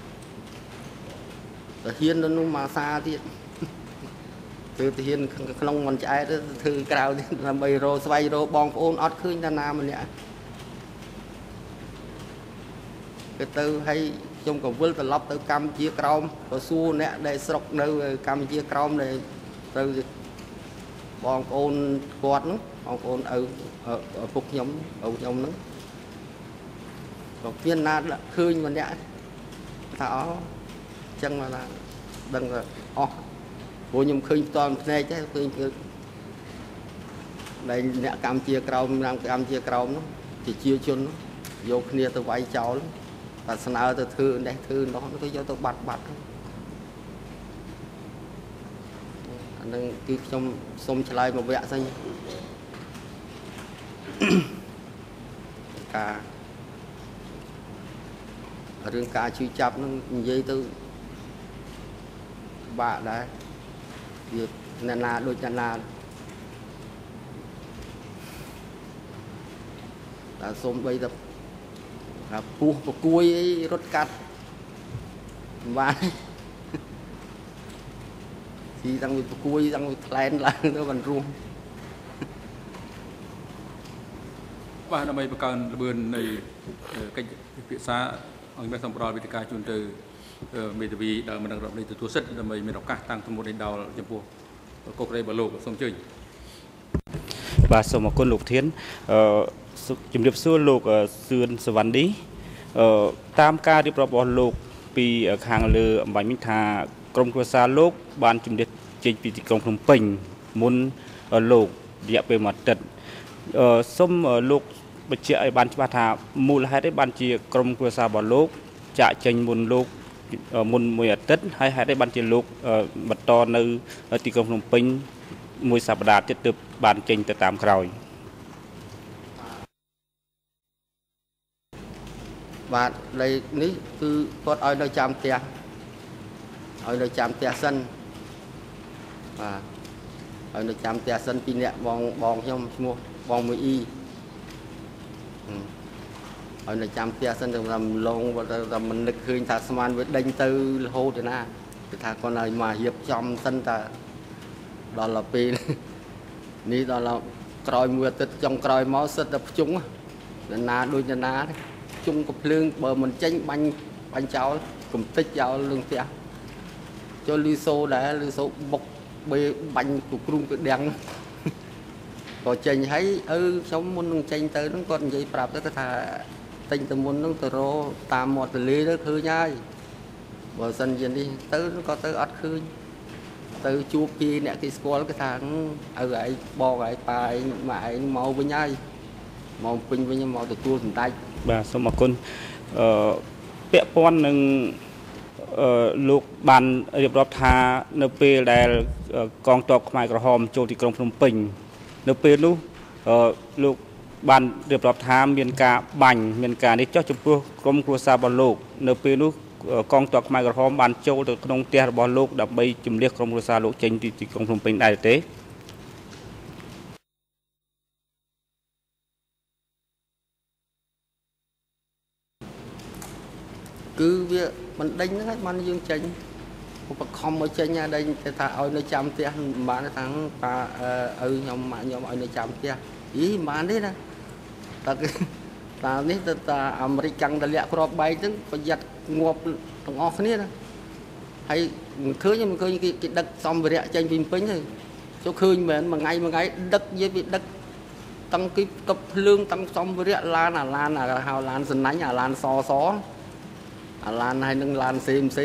ទៅហ៊ាននៅនោះមកសាទៀតធ្វើទៅហ៊ានក្នុងមិនឆ្អែតទៅធ្វើក្រៅទៀតដើម្បីរកស្វែងរកបងប្អូនអត់ឃើញតាណាម្នាក់គឺទៅឲ្យខ្ញុំក៏វិលត្រឡប់ទៅកម្ពុជាក្រោមក៏សួរអ្នកដែលស្រុកនៅកម្ពុជាក្រោមដែលទៅបងប្អូនគាត់ហ្នឹងបងប្អូនឪពុកខ្ញុំឪខ្ញុំហ្នឹងក៏មានណាឃើញម្នាក់ថាអញ្ចឹងមកថាដឹងថាអស់ព្រោះខ្ញុំឃើញផ្ទាល់ភ្នែកទេឃើញគឺដែលអ្នកកម្ពុជាក្រោមកម្ពុជាក្រោមនោះជាជនយកគ្នាទៅវាយចោលតែស្នើទៅធ្វើនេះធ្វើនោះទៅយកទៅបាត់អាហ្នឹងគឺខ្ញុំសូមឆ្លើយមកវគ្គសិនរឿងការជួយចាប់នឹងនិយាយទៅបាក់ដែរវាអ្នកណាដូចអ្នកណាតែសូមបីទៅពោះប្រគួយអីរត់កាត់បានទីតាំងវាប្រគួយតាំងវាផ្លែនឡើងទៅបានរួមបាទដើម្បីបង្កើនល្បឿននៃកិច្ចពិភាក្សាអង្គមានសម្រាប់វិទ្យាជូនទៅមេធាវីដែលមិនដឹងរកនៃទទួលសិទ្ធិដើម្បីមានឱកាសតាំងទំនួលដល់ចំពោះកុករេបលោកសូមជើញបាទសូមអរគុណលោកធានជំរាបសួរលោកសឿនសវណ្ណឌីតាមការរៀបរាប់របស់លោកពីខាងលើអំបញ្ញមិញថាក្រុមគ្រួសារលោកបានជំរាបចេញពីទីក្រុងភ្នំពេញមុនលោករយៈពេល1អាទិត្យសូមលោកបញ្ជាក់ឲ្យបានច្បាស់ថាមូលហេតុអីបានជាក្រុមគ្រួសាររបស់លោកចាក់ចេញមុនលោកមុន1អាទិត្យហើយហេតុអីបានជាលោកបន្តនៅទីក្រុងភ្នំពេញមួយសប្តាហ៍ទៀតទើបបានចេញទៅតាមក្រោយបាទលេខនេះគឺគាត់ឲ្យនៅចាំផ្ទះឲ្យនៅចាំផ្ទះសិនបាទឲ្យនៅចាំផ្ទះសិនពីអ្នកបងខ្ញុំឈ្មោះបងមួយអ៊ីឲ្យនៅចាំផ្ទះសិនទៅថាឡងតែមិននឹកឃើញថាស្មានវាដេញទៅរហូតទៅណាគឺថាគាត់ឲ្យមករៀបចំសិនតែដល់ពេលនេះដល់ក្រោយមួយអាទិត្យចុងក្រោយមកសិតតែភ្ជុងណាដូចណាជុំកំភ្លើងបើមិនចេញបាញ់ចោលកំតិចចោលលឹងផ្ទះចូលលឺសូដែរលឺសូបុកបេបាញ់គគ្រុំគឺដៀងក៏ចេញហើយខ្ញុំមុននឹងចេញទៅហ្នឹងគាត់និយាយប្រាប់ទៅថាទិញទៅមុនហ្នឹងទៅរកតាមមាត់ទន្លេទៅឃើញហើយបើសិនជានេះទៅក៏ទៅអត់ឃើញ từ chụp kia nè cái school cái thằng ở ấy bò ấy bài mà ấy màu với nhau màu pin với nhau màu từ tua thành tay bà số một con bẹ pon nângลูกบันเรียบรับทาเนเปได้กองตอกไมกระหอมโจที่กรุงพนมเปญเนเปนู้ลูกบันเรียบรับทาเมียนกาบังเมียนกาในเจ้าจุดกรมครัวซาบอลโลกเนเปนู้กองตอกไมกระหอมบันโจที่กรุงเตียบอลโลกดับใบจุ่มเรียกกรมครัวซาโลกเจนที่กรุงพนมเปญได้เต้ cứ việc mình đánh nó hết man dương chênh một không ở trên nhà đây người ta ở nơi chăm tia mà nó thằng ta nhóm mà nhóm ở nơi chăm tia ý mà đấy nè ta ní ta American ta lẹ crop bay chứ phải giặt ngộp thằng off này nè hay khơi nhưng mà khơi cái đất xong về rẽ trên phim pính rồi số khơi mà ngày đất với việc đất tăng cái cấp lương tăng xong về rẽ lan là hào lan sân nánh lan xó lan hay nâng lan CMC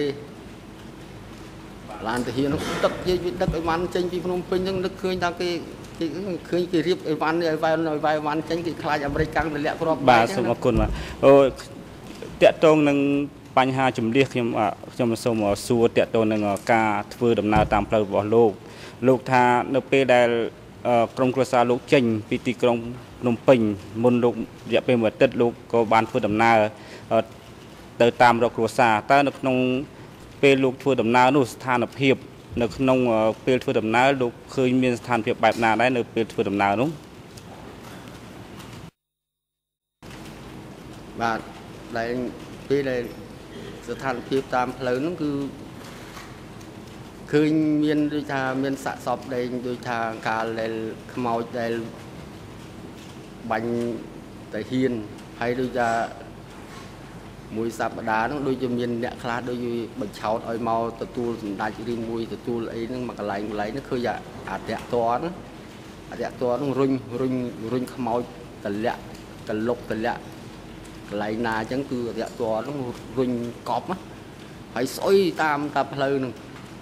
lan thì hiện nó đất với đất ở van trên phim Phnom Penh nhưng đất khơi ta cái riệp ở van ở vai van trên cái khai American để lẹ crop bà số một con mà tiệt tông nângปัญหาจุ่มเรียกខ្ញុំសូមសួរតេតទៅនឹងការធ្វើដំណើរតាមផ្លូវរបស់លោកថានៅពេលដែលក្រុមគ្រួសារលោកចេញពីទីក្រុងភ្នំពេញមុនលោករយៈពេលមួយអាទិត្យលោកក៏បានធ្វើដំណើរទៅតាមរកគ្រួសារតើនៅក្នុងពេលលោកធ្វើដំណើរនោះស្ថានភាពនៅក្នុងពេលធ្វើដំណើរលោកឃើញមានស្ថានភាពបែបណាដែរនៅពេលធ្វើដំណើរនោះបាទដែលពេលដែលស្ថានភាពតាមផ្លូវនោះគឺឃើញមានដូចថាមានសាកសពដែលដូចថាការដែលខ្មោចដែលបាញ់តាហ៊ានហើយដូចថាមួយសប្តាហ៍នោះដូចជាមានអ្នកខ្លះដូចបញ្ឆោតឲ្យមកទទួលសម្ដេចរឿងមួយទទួលអីហ្នឹងមកកន្លែងហ្នឹងឃើញអាតៈតនោះរុញខ្មោចតម្លាក់កលុកតម្លាក់កន្លែងណាអញ្ចឹងគឺរយៈតនោះរុញកប់ហើយស្អុយតាមផ្លូវហ្នឹង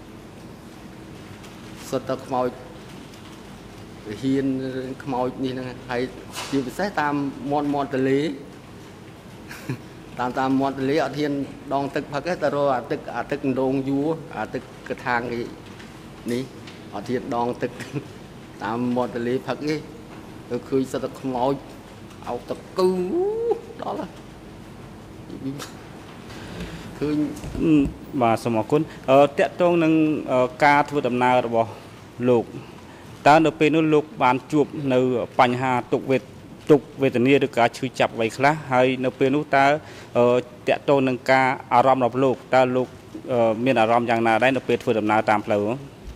សុទ្ធតែខ្មោចហ៊ានខ្មោចនេះហ្នឹងហើយជាពិសេសតាមមាត់ទន្លេតាមមាត់ទន្លេអត់ហ៊ានដងទឹកផឹកទេតែរកអាទឹកដងយួរអាទឹកកថាងនេះអត់ហ៊ានដងទឹកតាមមាត់ទន្លេផឹកទេទៅឃើញសុទ្ធតែខ្មោចអោបតកូដល់ហើយឃើញបាទសូមអរគុណតកតងនឹងការធ្វើដំណើររបស់លោកតើនៅពេលនោះលោកបានជួបនៅបញ្ហាទុក្ខវេទនាឬការឈឺចាប់អ្វីខ្លះហើយនៅពេលនោះតើតកតងនឹងការអារម្មណ៍របស់លោកតើលោកមានអារម្មណ៍យ៉ាងណាដែរនៅពេលធ្វើដំណើរតាមផ្លូវ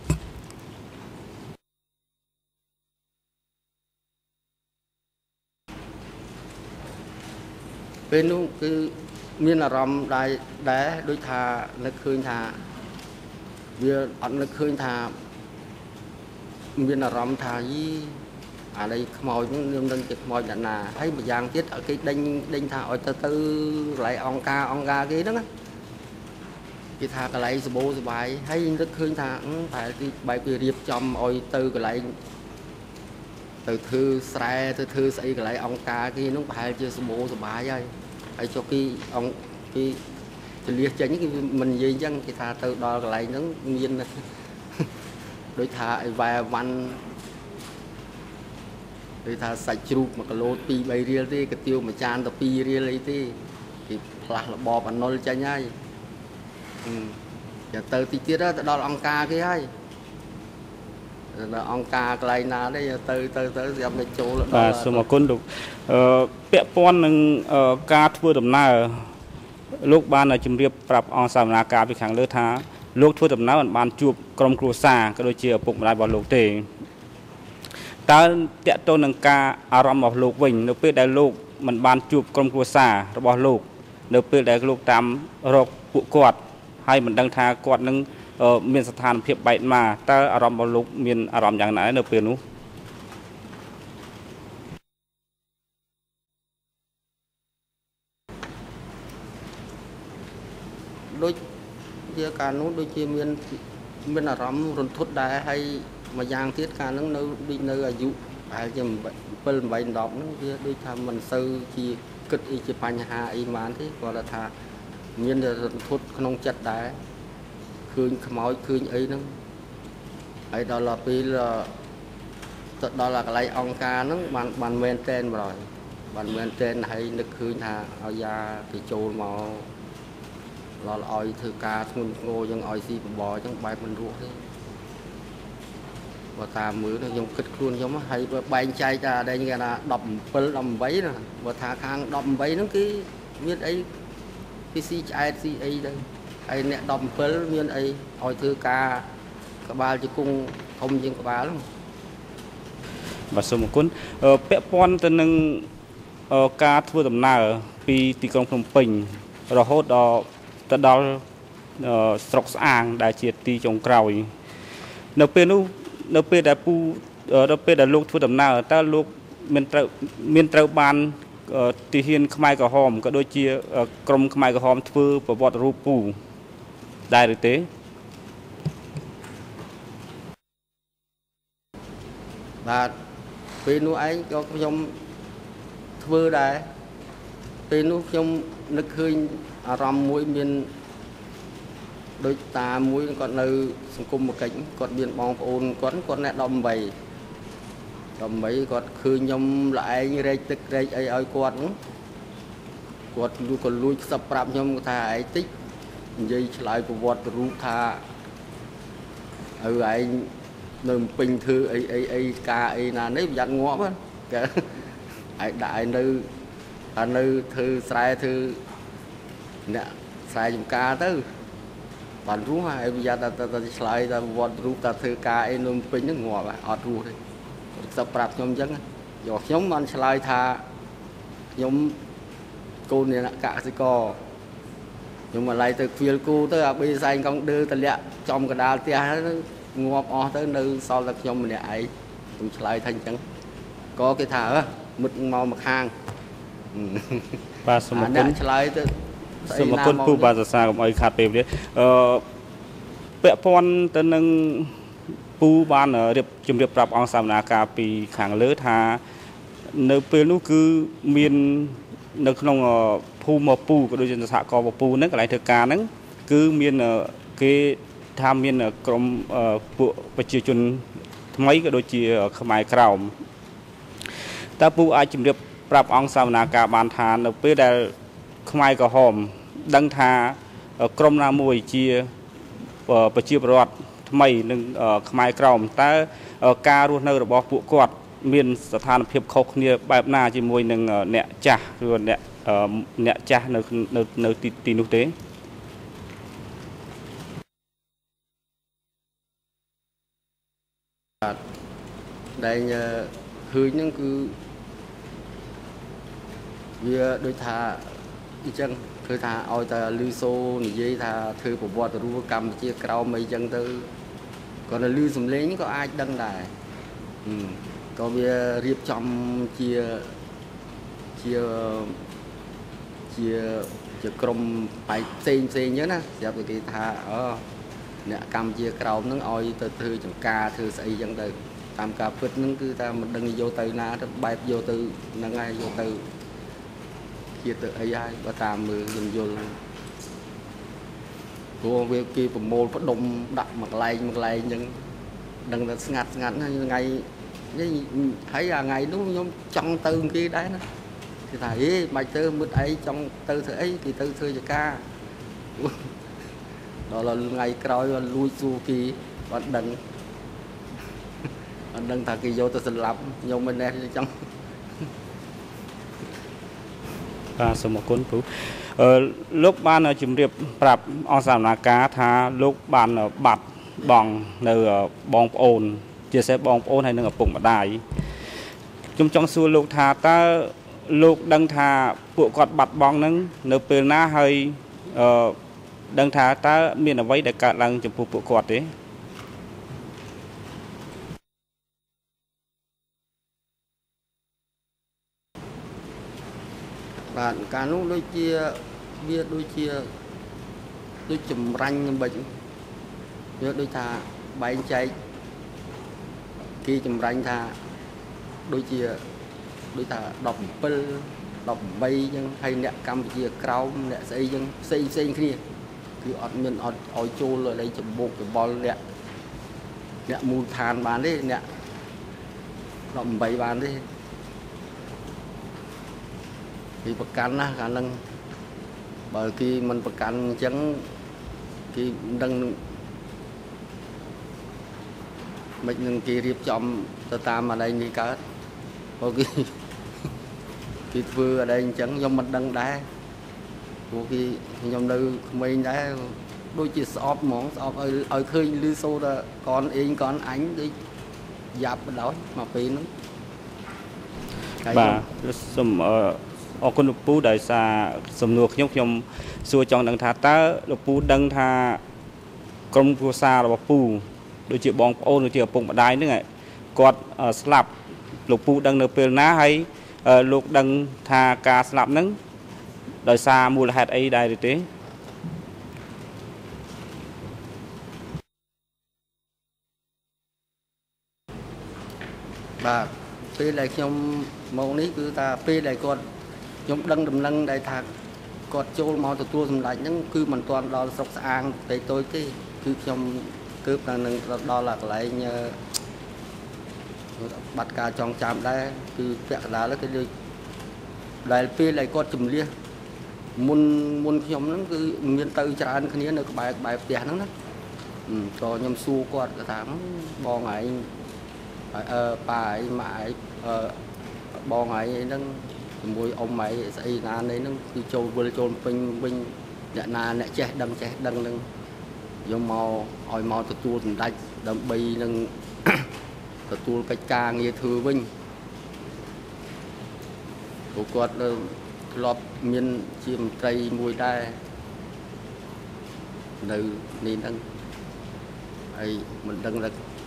ពេលនោះគឺមានអារម្មណ៍ដែរដូចថានឹកឃើញថាវាអត់នឹកឃើញថាមានអារម្មណ៍ថាអានេះខ្មោចនឹងនឹងជាខ្មោចអ្នកណាហើយម្យ៉ាងទៀតគេដេញថាឲ្យទៅកន្លែងអង្គការគេហ្នឹងគេថាកន្លែងសបោសបាយហើយនឹកឃើញថាតែគេបែបគេរៀបចំឲ្យទៅកន្លែងទៅធ្វើស្រែទៅធ្វើស្អីកន្លែងអង្គការគេហ្នឹងប្រហែលជាសបោសបាយហើយចុះគេចលៀសចេញគឺមិននិយាយអញ្ចឹងគេថាទៅដល់កន្លែងហ្នឹងមានដូចថាអីវ៉ែវ៉ាន់ដូចថាសាច់ជ្រូក1គីឡូ2-3រៀលទេកាទៀវមួយចានទៅ2រៀលអីទេគេផ្លាស់របបអានុលចេញហើយចាំទៅតិចទៀតទៅដល់អង្គការគេហើយដល់អង្គការកន្លែងណាទេទៅស្រាប់តែចូលដល់បាទសូមអរគុណលោកពាក់ព័ន្ធនឹងការធ្វើដំណើរលោកបានជម្រាបប្រាប់អង្គសាវនាការពីខាងលើថាលោកធ្វើដំណើរមិនបានជួបក្រុមគ្រួសារក៏ដូចជាឪពុកម្ដាយរបស់លោកទេតើតកតទៅនឹងការអារម្មណ៍របស់លោកវិញនៅពេលដែលលោកមិនបានជួបក្រុមគ្រួសាររបស់លោកនៅពេលដែលលោកតាមរកពួកគាត់ហើយមិនដឹងថាគាត់នឹងមានស្ថានភាពបែបណាតើអារម្មណ៍របស់លោកមានអារម្មណ៍យ៉ាងណានៅពេលនោះដូចជាការនោះដូចជាមានមានអារម្មណ៍រន្ធត់ដែរហើយមួយយ៉ាងទៀតការហ្នឹងនៅដូចនៅអាយុហើយជា7 8 10ហ្នឹងវាដូចថាមិនសូវជាគិតអីជាបញ្ហាអីបានទេគាត់ថាមានរន្ធត់ក្នុងចិត្តដែរឃើញខ្មោចឃើញអីហ្នឹងហើយដល់ពេលទៅដល់កន្លែងអង្គការហ្នឹងបានមែនតែនបងបានមែនតែនហើយនឹកឃើញថាឲ្យយ៉ាទៅចូលមកដល់ឲ្យធ្វើការធ្ងន់ធ្ងរចឹងឲ្យស៊ីបបរចឹងបែបមិនរស់ទេបើតាមមើលខ្ញុំគិតខ្លួនខ្ញុំហើយបែងចែកថាដែលគេថា17 18ណាបើថាខាង18ហ្នឹងគឺមានអីពីស៊ីឆ្អែតស៊ីអីទៅហើយអ្នក17មានអីឲ្យធ្វើការក្បាលជង្គង់ធំជាងក្បាលហ្នឹងបាទសូមអរគុណពាក់ព័ន្ធទៅនឹងការធ្វើដំណើរពីទីក្រុងភ្នំពេញរហូតដល់ស្រុកស្អាងដែលជាទីចុងក្រោយនៅពេលនោះនៅពេលដែលលោកធ្វើដំណើរតើលោកមានត្រូវបានទីហ៊ានខ្មែរក្រហមក៏ដូចជាក្រមខ្មែរក្រហមធ្វើប្រវត្តិរូបពូដែរឬទេបាទពេលនោះឯងក៏ខ្ញុំធ្វើដែរពេលនោះខ្ញុំនឹកឃើញអារម្មណ៍មួយមានដូចតាមួយគាត់នៅសង្គមមកកិច្ចគាត់មានបងប្អូនគាត់អ្នក18គាត់ឃើញខ្ញុំល្ឯងរែកទឹករែកអីឲ្យគាត់គាត់ក៏លួចខ្សឹបប្រាប់ខ្ញុំថាឯងតិចនិយាយឆ្លើយប្រវត្តិរូបថាឲ្យឯងនៅពេញធ្វើអីការអីណានេះប្រយ័ត្នងាប់គេឯងដាក់ឯនៅធ្វើស្រែធ្វើអ្នកស្រែចំការទៅបានរស់ហើយប្រយ័ត្នតែឆ្លើយតែប្រវត្តិរូបតែធ្វើការអីនៅពេញហ្នឹងងាប់អត់រស់ទេខ្សឹបប្រាប់ខ្ញុំអញ្ចឹងយកខ្ញុំបានឆ្លើយថាខ្ញុំកូនអ្នកកសិករខ្ញុំមកឡៃទៅខ្វៀលគូទៅអាប៊ីសែងកង់ដឺតម្លាក់ចំកដាលផ្ទះងាប់អស់ទៅនៅសល់តែខ្ញុំម្នាក់ឯងខ្ញុំឆ្លើយថាអញ្ចឹងក៏គេថាមុតមកមកខាងបាទសូមអរគុណឆ្លើយទៅសូមអរគុណពូបាទសរសើរកុំឲ្យខាត់ពេលវេលាពាក់ព័ន្ធទៅនឹងពូបានជម្រាបប្រាប់អង្គសាមនាការពីខាងលើថានៅពេលនោះគឺមាននៅក្នុងភូមិពូក៏ដូចជាសហគមន៍ពូហ្នឹងកន្លែងធ្វើការហ្នឹងគឺមានគេថាមានក្រុមពួកប្រជាជនថ្មីក៏ដូចជាខ្មែរក្រោមតើពូអាចជម្រាបប្រាប់អង្គសាមនាការបានថានៅពេលដែលខ្មែរក្រហមដឹងថាក្រុមណាមួយជាប្រជាពលរដ្ឋថ្មីនឹងខ្មែរក្រោមតើការរស់នៅរបស់ពួកគាត់មានស្ថានភាពខុសគ្នាបែបណាជាមួយនឹងអ្នកចាស់ឬអ្នកចាស់នៅទីនោះទេដែលឃើញហ្នឹងគឺវាដូចថាអញ្ចឹងគឺថាឲ្យតែលឺសូនិយាយថាធ្វើប្រវត្តិរូបកម្ពុជាក្រោមអីចឹងទៅគាត់នៅលឺសំឡេងក៏អាចដឹងដែរក៏វារៀបចំជាក្រុមបែកផ្សេងអញ្ចឹងណាស្រាប់តែគេថាអ្នកកម្ពុជាក្រោមហ្នឹងឲ្យទៅធ្វើចង្ការធ្វើស្អីចឹងទៅតាមការពិតហ្នឹងគឺថាមិនដឹងយកទៅណាទៅបែបយកទៅហ្នឹងហើយយកទៅជាទៅអីហើយបើតាមមើលខ្ញុំយល់ព្រោះវាគេប្រមូលផ្ដុំដាក់មួយកន្លែងអញ្ចឹងដឹងតែស្ងាត់ណាថ្ងៃនេះហើយអាថ្ងៃនោះខ្ញុំចង់ទៅគេដែរណាគេថាហេមិនទៅមុតអីចង់ទៅធ្វើអីគេទៅធ្វើចការដល់ថ្ងៃក្រោយលួចសួរគេអត់ដឹងថាគេយកទៅសម្លាប់ខ្ញុំមិនណែចង់បាទសូមអរគុណពូលោកបានជម្រាបប្រាប់អង្គសាមនាការថាលោកបានបាត់បង់នៅបងប្អូនជាពិសេសបងប្អូនហើយនិងឪពុកម្ដាយខ្ញុំចង់សួរលោកថាតើលោកដឹងថាពួកគាត់បាត់បង់នឹងនៅពេលណាហើយដឹងថាតើមានអ្វីដែលកើតឡើងចំពោះពួកគាត់ទេបាទការនោះដូចជាវាដូចចម្រាញ់មិន việc đôi ta bay chạy kia chùm ranh ta đôi chia đôi ta đọc bay nhưng hay nè Campuchia Crown nè xây kia cứ ọt miền ọt ỏi chô ở đây chụp bộ cái ball nè mù than bán đấy nè đọc bay bán đấy thì bậc cán á khả năng bởi khi mình bậc cán chẳng khi đang mình kia riêng chọn ta mà đây như cả có khi vừa ở đây chẳng do mình đang đá có khi nhom đâu mình đá đôi chỉ shop món shop ở khơi lưu xô là con ánh đi dạp đó mà phí nó bà sum ở con lục pú đại xa sum nuộc nhom xua trong đằng thà ta lục pú đằng thà con cua xa là bọc pú đôi chị bong ôn đôi chị ở bụng mà đái nữa này quạt slap lục pú đằng nợ pê ná hay lục đằng thà ca slap nắng đời xa mua là hạt ấy đây được thế bà phê lại trong mẫu ní cứ ta phê lại con nhóm đăng đầm lăng đại thạc con trâu màu từ tua làm lại những cứ mình toàn đó sọc sang để tôi cái cứ trong cướp đó là lại nhờ bắt cá trong chạm đây cứ vẹt đá là cái gì đại phê lại con chùm lia muôn nhóm nó cứ miền tây trà ăn cái nó bài tiền nó cho nhom xu con cả tháng bò ngày bài mãi bò ngày nó mùi ông mày xây na đấy nó cứ trâu vừa trâu bình nè na nè che đằng nâng dùng màu ỏi màu từ tua thành đạch đầm bay nâng từ tua cách ca nghe thư vinh của con lọp miên chim tây mùi đai nơi nên đăng ấy mình đăng là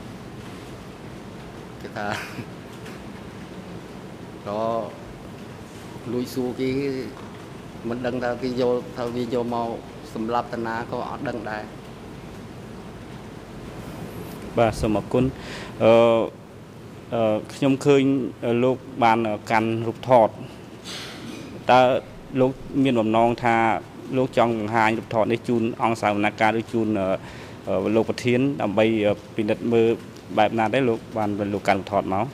cái ta có lùi xua cái mình đăng ra cái vô theo video màu sầm lạp tana có đăng đài bà sớm một con nhom khơi lúc bàn cằn rụp thọt ta lúc miền bầm non tha lúc trong hai rụp thọt để chun ông sào naka để chun lục bát thiên đầm bay pin đặt mơ bài nào đấy lục bàn về lục cằn thọt máu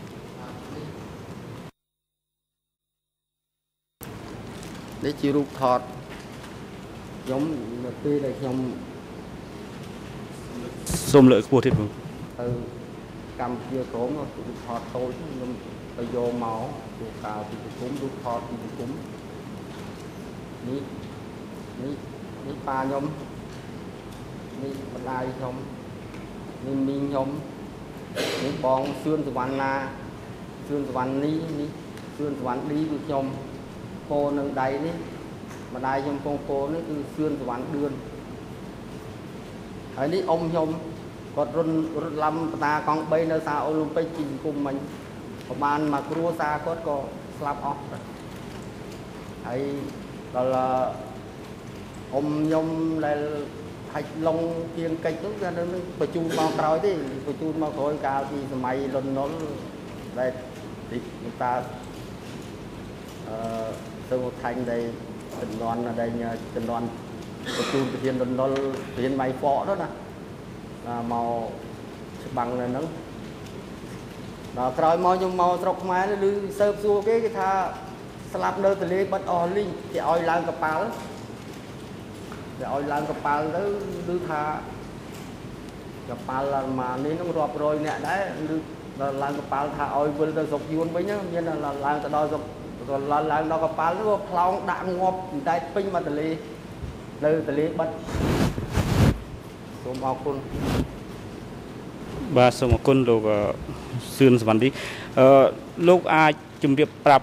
để chịu rụp thọt giống tê đây trong xôm lợi của thiết vương cầm chưa trốn rồi thọt thôi nhưng bây giờ máu được cào thì cũng rụp thọt thì cũng ní pa nhóm ní bật ai nhóm ní minh nhóm ní bong xương từ van na xương từ van ní xương từ van đi được nhóm cô nâng đầy đấy mà đai trong con cô nó cứ xương từ van đường ấy ní ông nhóm còn run lâm ta con bay nơi xa Olympic chỉ cùng mình bàn mà cua xa có slap off ấy đó là ông nhom lại hạch long kiêng cách lúc ra nó bờ chu mau còi thế bờ chu mau còi cao thì mày lần nó đây thì người ta từ một thành đây tình non ở đây tình non bờ chu hiện lần nó hiện mày phọ đó nè màu bằng này nó đó rồi màu trọc máy nó lưu sơ xua cái tha slap nơi từ đây bắt oi linh thì oi lang cặp pal để oi lang cặp pal đó lưu tha cặp pal là mà nên nó rọp rồi nè đấy là lang cặp pal tha oi vừa từ sọc yuan với nhá nên là lang từ đó sọc còn là lang đó cặp pal nó phong đạn ngọp đại pin mà từ đây nơi từ đây bắt số màu con bà sớm một con đồ xương sầm đi lúc ai chụp điệp prap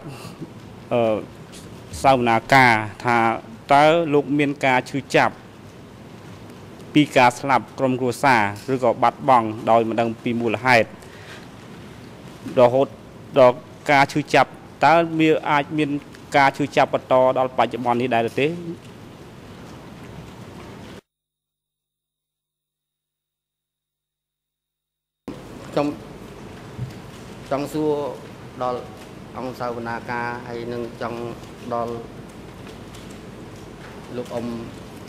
sau nà cà thà ta lúc miền cà chư chạp pi cà slap krom cua sa rồi có bát bong đòi mà đang pi mù là hai đò hốt đò cà chư chạp ta miền ai miền cà chư chạp bắt to đòi phải chụp bong đi đại được thế trong xua đó ông sao na ca hay nâng trong đó lúc ông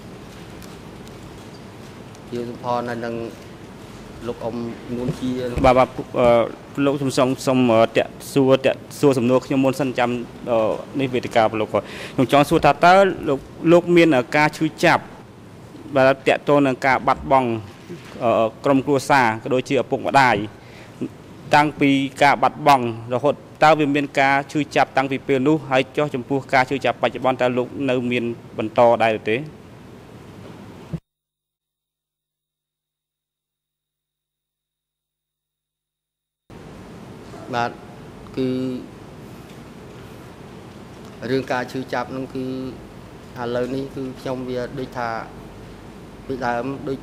chiều phò này nâng lúc ông muốn chia bà lúc xong tẹt xua sầm nô khi môn sân chămในเวทีการlúc rồi trong chọn xua ta lúc miền ở ca chui chạp và tẹt tôn ở ca bạt bong ởกรมครัวซาก็โดยเชื่อปุ่งมาได้ตั้งปีกาบัดบองเราหดตาเวียนเมียนกาช่วยจับตั้งปีเปลือนู้ให้เจ้าจมพูกาช่วยจับปัจจุบันตาลุกในเมียนบรรทอได้หรือเปล่าบาดคือเรื่องการช่วยจับนั่นคือหาเลยนี่คือชมเวียด้วยทาไปตามด้วย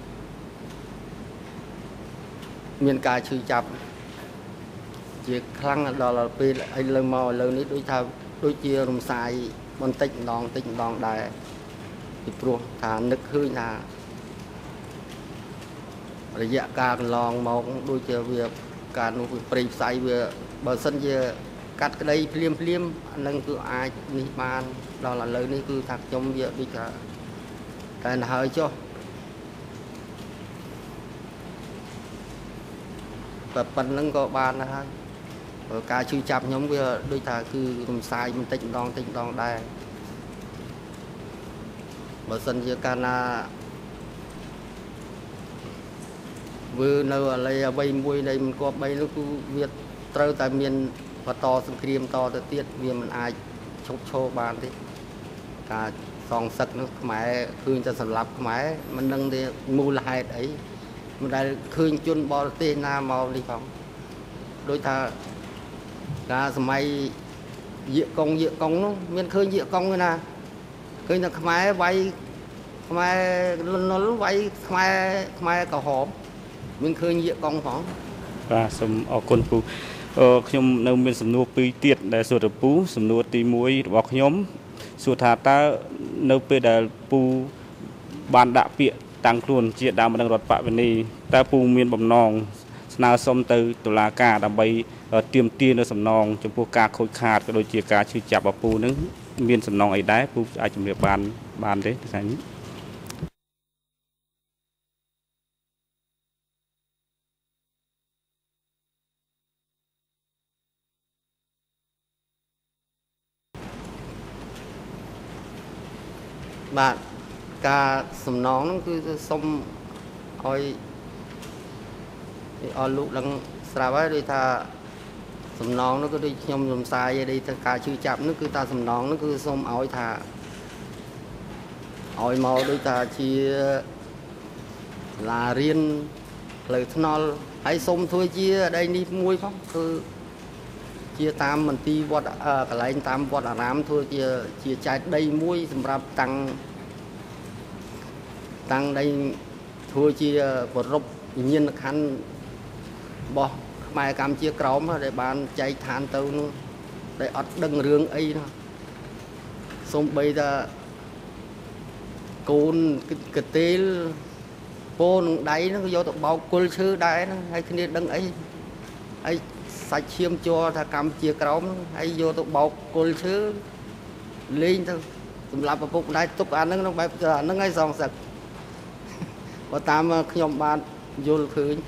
เมียนกาช่วยจับเจียครั้งเราไปไอ้เรื่องมอเรื่องนี้ด้วยทาด้วยเจียรมสายมันติดดองได้ติดปลัวฐานนึกขึ้นนะระยะการลองมองด้วยเจียเวียการปริบใส่เวียบางสัญญากัดกระไดเพลียมนั่นคืออายนิมานเราlà lờiนี้คือถักจมเวียด้วยทาแต่หายจ้ะแบบปันนั่งก็บานนะฮะการช่วยจับnhóm bây giờ đôi thà cứ làm sai mình tịnh đong đây bởi sân giờ cana vừa nơi lấy bay mui đây mình có bay nó cứ việt trâu tại miền và to sân kriêm to tới tiết vì mình ai chốc chô bàn thế cả song sật nó máy khơi cho sầm lấp máy mình nâng thì mua lại đấy mình đây khơi chun bò tê na màu đi không đôi thà cảสมัยเหยียกงนู้มันเคยเหยียกงเลยนะเคยนักไม้ไว้ไม้ล้นไว้ไม้กระหอบมันเคยเหยียกงของ và sầm ở conปูខ្ញុំនៅមានសំណួរពីរទៀតដែលសួរទៅពូសំណួរទី1របស់ខ្ញុំសួរថាតើនៅពេលដែលពូបានដាក់ពាក្យតាំងខ្លួនជាដើមបណ្ដឹងរដ្ឋបវេនីតើពូមានបំណងស្នើសុំទៅតុលាការដើម្បីទៀមទានៅសំណងចំពោះការខូចខាតក៏ដូចជាការឈឺចាប់របស់ពូនឹងមានសំណងអីដែរពូអាចជម្រាបបានទេថ្ងៃនេះបាទការសំណងហ្នឹងគឺសុំឲ្យលោកឡើងស្រាប់ហើយដូចថាសំណងនោះគឺដូចខ្ញុំរំសាយឯទៅការជឿចាប់នោះគឺថាសំណងនោះគឺសូមឲ្យថាឲ្យមកដូចថាជាឡារៀនផ្លូវថ្នល់ហើយសូមធ្វើជាអីនេះមួយផងគឺជាតាមមន្ទីរវត្តកន្លែងតាមវត្តអារាមធ្វើជាចែកដីមួយសម្រាប់តាំងដីធ្វើជាប្ររពវិញ្ញាណក្ខន្ធរបស់ខ្មែរកម្ពុជាក្រមដែលបានចែកឋានទៅនោះដែលអត់ដឹងរឿងអីនោះសូម្បីតែកូនកតេលពោនឹងដៃនោះយកទៅបោកគល់ឈើដែរហ្នឹងហើយគ្នាដឹងអីហើយសាច់ឈាមជ័រថាកម្ពុជាក្រមហើយយកទៅបោកគល់ឈើលេងទៅសម្រាប់ឪពុកម្ដាយទុកអាហ្នឹងបែបអាហ្នឹងហើយសងសឹកបើតាមខ្ញុំបានយល់ឃើញ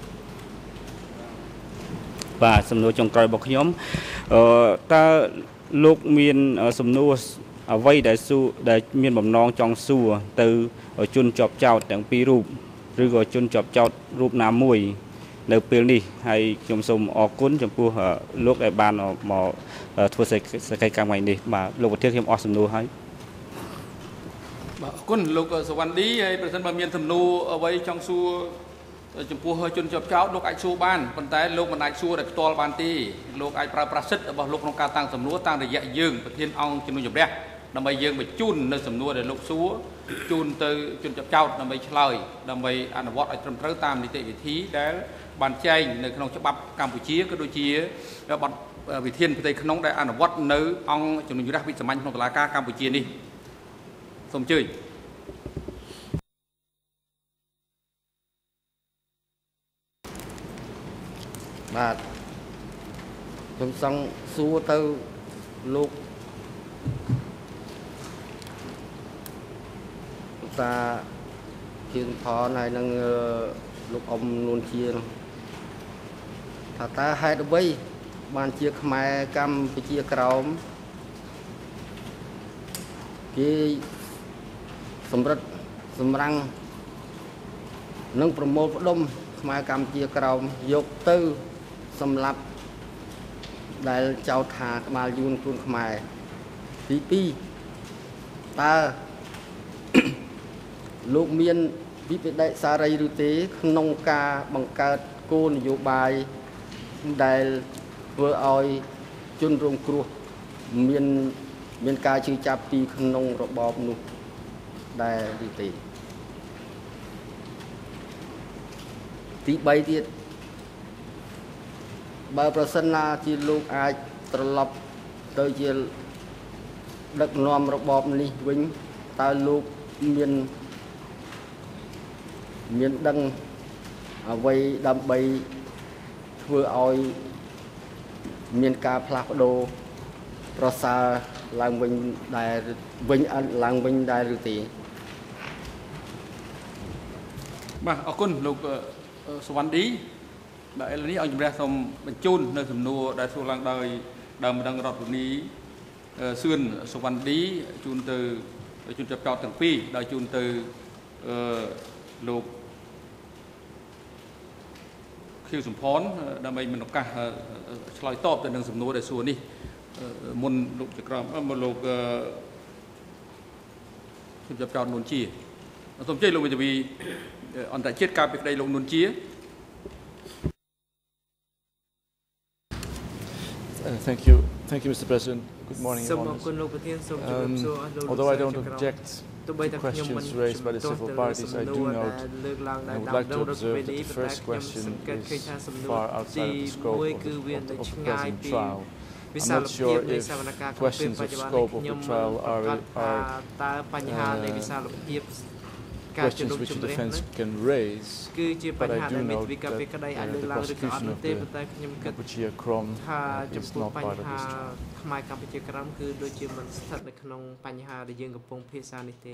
បាទសំណួរចុងក្រោយរបស់ខ្ញុំតើលោកមានសំណួរអ្វីដែលមានបំណងចង់សួរទៅជនជាប់ចោតទាំងពីររូបឬក៏ជនជាប់ចោតរូបណាមួយនៅពេលនេះហើយខ្ញុំសូមអរគុណចំពោះលោកដែលបានមកធ្វើសកម្មភាពនេះបាទលោកប្រធានខ្ញុំអស់សំណួរហើយបាទអរគុណលោកសវណ្ណឌីហើយប្រសិនបើមានសំណួរអ្វីចង់សួរចំពោះជនជាប់ចោតលោកអាចសួរបានប៉ុន្តែលោកមិនអាចសួរដោយផ្ទាល់បានទេលោកអាចប្រើប្រាស់សិទ្ធិរបស់លោកក្នុងការតាំងសំណួរតាមរយៈយើងប្រធានអង្គជំនុំជម្រះដើម្បីយើងបញ្ជូននៅសំណួរដែលលោកសួរជូនទៅជនជាប់ចោតដើម្បីឆ្លើយដើម្បីអនុវត្តឲ្យត្រឹមត្រូវតាមនីតិវិធីដែលបានចែងនៅក្នុងច្បាប់កម្ពុជាក៏ដូចជាបទវិធានផ្ទៃក្នុងដែលអនុវត្តនៅអង្គជំនុំជម្រះវិសាមញ្ញក្នុងតុលាការកម្ពុជានេះសូមអញ្ជើញបាទខ្ញុំសង្ឃសួរទៅលោកតាជាផលហើយនឹងលោកអ៊ំនួនជាថាតើហេតុអ្វីបានជាខ្មែរកម្ពុជាក្រោមគេសម្រិតសម្រាំងនិងប្រមូលផ្ដុំខ្មែរកម្ពុជាក្រោមយកទៅសម្លាប់ដែលចោទថាក្បាលយួនខ្លួនខ្មែរទី2តើលោកមានវិបដិសារីឬទេក្នុងការបង្កើតគោលនយោបាយដែលធ្វើឲ្យជនរងគ្រោះមានការជឿចាប់ពីក្នុងរបបនោះដែរឬទេទី3ទៀតបើប្រសិនណាជាលោកអាចត្រឡប់ទៅជាដឹកនាំរបបនេះវិញតើលោកមានដឹងអ្វីដើម្បីធ្វើឲ្យមានការផ្លាស់ប្ដូរប្រសើរឡើងវិញដែរឡើងវិញដែរឬទេបាទអរគុណលោកសវណ្ណឌីបាទឥឡូវនេះអង្គជំរះសូមបញ្ជូននៅសំណួរដែលសួរឡើងដោយដើមម្ដងរដ្ឋធានីសឿនសវណ្ណឌីជូនទៅជូនចាប់ចោតទាំងពីរដោយជូនទៅលោកខៀវសំផនដើម្បីមានឱកាសឆ្លើយតបទៅនឹងសំណួរដែលសួរនេះមុនលោកចក្រមមុនលោកជូនចាប់ចោតនួនជាសូមជ័យលោកមេធាវីអន្តរជាតិការពីក្តីលោកនួនជា Thank you, Mr. President. Good morning. Although I don't object to questions raised by the civil parties, I do note and would like to observe that the first question is far outside of the scope of the present trial. I'm not sure if questions of scope of the trial are questions which the defense can raise, but I do note that the prosecution of the Kampuchea Krom is not part of this trial. ខ្មែរកម្ពុជាក្រមគឺដូចជាមិនស្ថិតនៅក្នុងបញ្ហាដែលយើងកំពុងភាសានេះទេ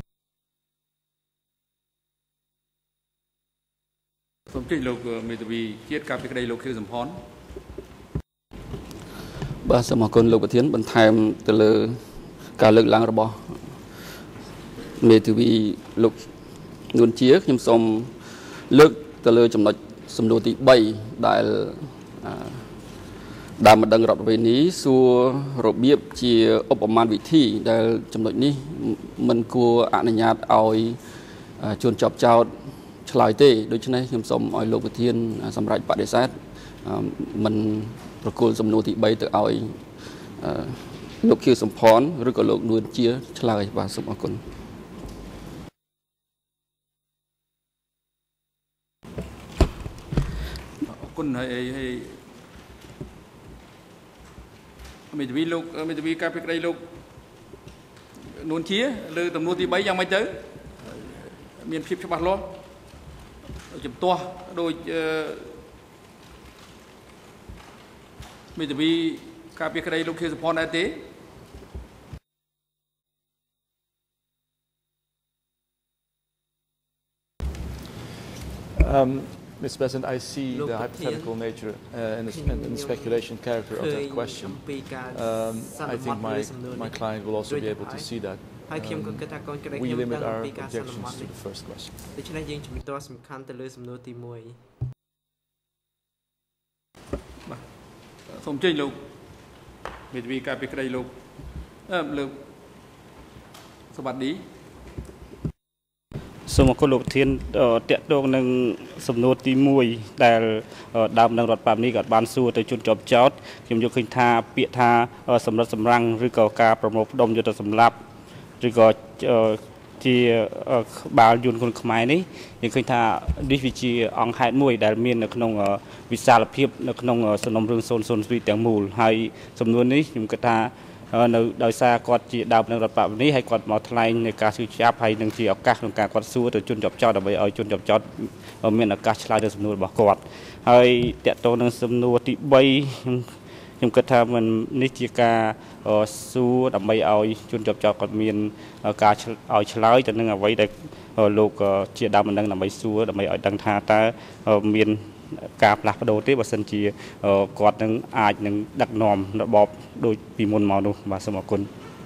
សូមជម្រាបលោកមេធាវីជាតិការពីក្តីលោកខៀវសំផនបាទសូមអរគុណលោកប្រធានបន្ថែមទៅលើការលើកឡើងរបស់មេធាវីលោកនួនជាខ្ញុំសូមលើកទៅលើចំណុចសំណួរទី3ដែលដើមម្ដងរដ្ឋវិនីសួររបៀបជាឧបមាវិធីដែលចំណុចនេះមិនគួរអនុញ្ញាតឲ្យជួនជាប់ចោតឆ្លើយទេដូច្នេះខ្ញុំសូមឲ្យលោកប្រធានសម្រាប់បដិសេធមិនប្រគល់សំណួរទី3ទៅឲ្យលោកខៀវសំផនឬក៏លោកនួនជាឆ្លើយបាទសូមអរគុណគុណហើយមេធាវីលោកមេធាវីការពីក្តីលោកនួនជាលើទំនួលទី3យ៉ាងម៉េចទៅមានភាពច្បាស់លាស់ជំទាស់ដូចមេធាវីការពីក្តីលោកខៀវសំផនដែរទេ Mr. President, I see the hypothetical nature and the speculation character of that question. I think my client will also be able to see that. We limit our objections to the first question. ដូច្នេះយើងជំទាស់សំខាន់ទៅលើសំណួរទី1 បាទសូមជើញលោកមេធាវីការពីក្តីលោកលោកសវណ្ណឌីសូមអរគុណលោកប្រធានតាក់ទងនឹងសំណួរទី1ដែលដើមនឹងរដ្ឋបាលនេះក៏បានសួរទៅជនជាប់ចោតខ្ញុំយកឃើញថាពាក្យថាសម្រិតសម្រាំងឬក៏ការប្រមូលផ្ដុំយុទ្ធសម្លាប់ឬក៏ជាក្បាលយួនគុនខ្មែរនេះយើងឃើញថានេះវាជាអង្គហេតុមួយដែលមាននៅក្នុងវិសាលភាពនៅក្នុងសំណុំរឿង002ទាំងមូលហើយសំណួរនេះខ្ញុំគិតថានៅដោយសារគាត់ជាដើមនឹងរដ្ឋបវេនីហើយគាត់មកថ្លែងនៃការជឿចាប់ហើយនឹងជាឱកាសក្នុងការគាត់សួរទៅជនជាប់ចោតដើម្បីឲ្យជនជាប់ចោតមានឱកាសឆ្លើយទៅសំណួររបស់គាត់ហើយតកតទៅនឹងសំណួរទី3ខ្ញុំគិតថាมันនេះជាការសួរដើម្បីឲ្យជនជាប់ចោតគាត់មានការឲ្យឆ្លើយទៅនឹងអ្វីដែលលោកជាដើមមិនដឹងដើម្បីសួរដើម្បីឲ្យដឹងថាតើមានការផ្លាស់ប្ដូរទេបើសិនជាគាត់នឹងអាចនឹងដឹកនាំរបបដូចពីមុនមកនោះបាទសូមអរគុណ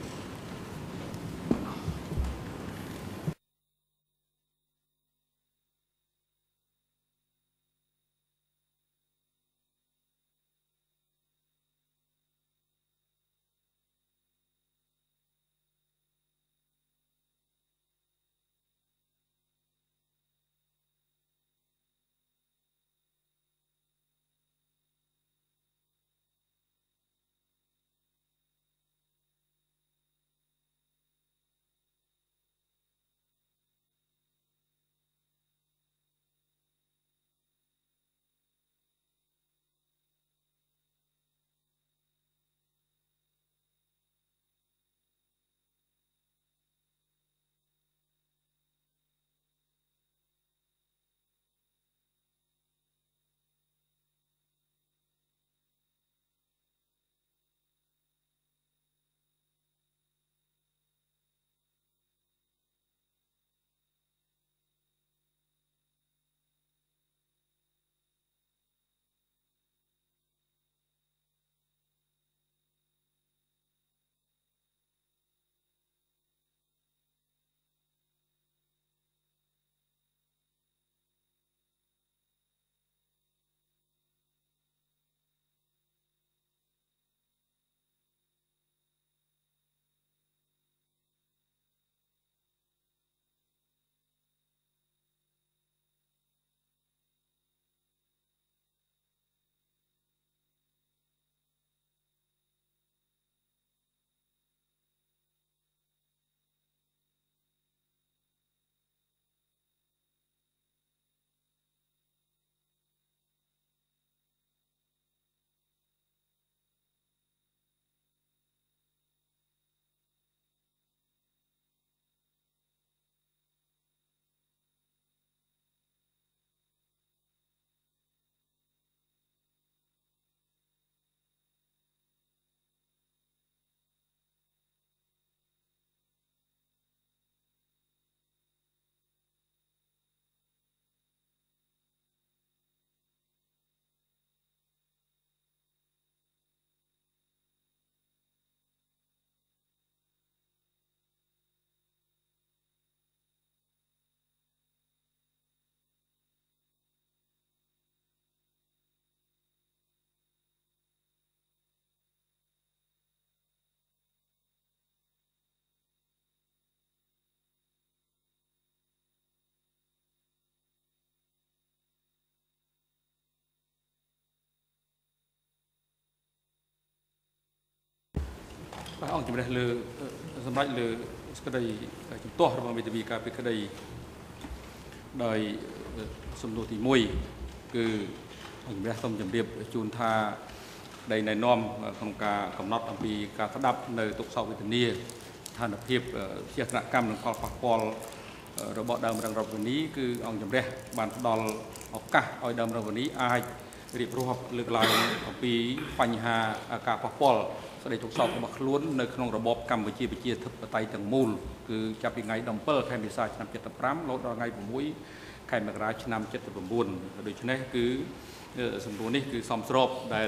បាទអង្គជំរះលើសម្រាប់លើស្ដីជំទាស់របស់មេធាវីការពីក្តីដោយសំណួរទី1គឺអង្គជំរះសូមជម្រាបជូនថាដែលណែនាំក្នុងការកំណត់អំពីការស្ដាប់នៅទុកសោកវេទនាស្ថានភាពជាស្ថានកម្មនិងផលប៉ះពាល់របស់ដើមរងរដ្ឋវេនីគឺអង្គជំរះបានផ្ដល់ឱកាសឲ្យដើមរងវេនីអាចរៀបរាប់លើកឡើងអំពីបញ្ហាការប៉ះពាល់ស្ដីទុកសោករបស់ខ្លួននៅក្នុងរបបកម្ពុជាប្រជាធិបតេយ្យទាំងមូលគឺចាប់ពីថ្ងៃ17ខែមេសាឆ្នាំ75រហូតដល់ថ្ងៃ6ខែមករាឆ្នាំ79ដូច្នេះគឺសំណួរនេះគឺសមស្របដែល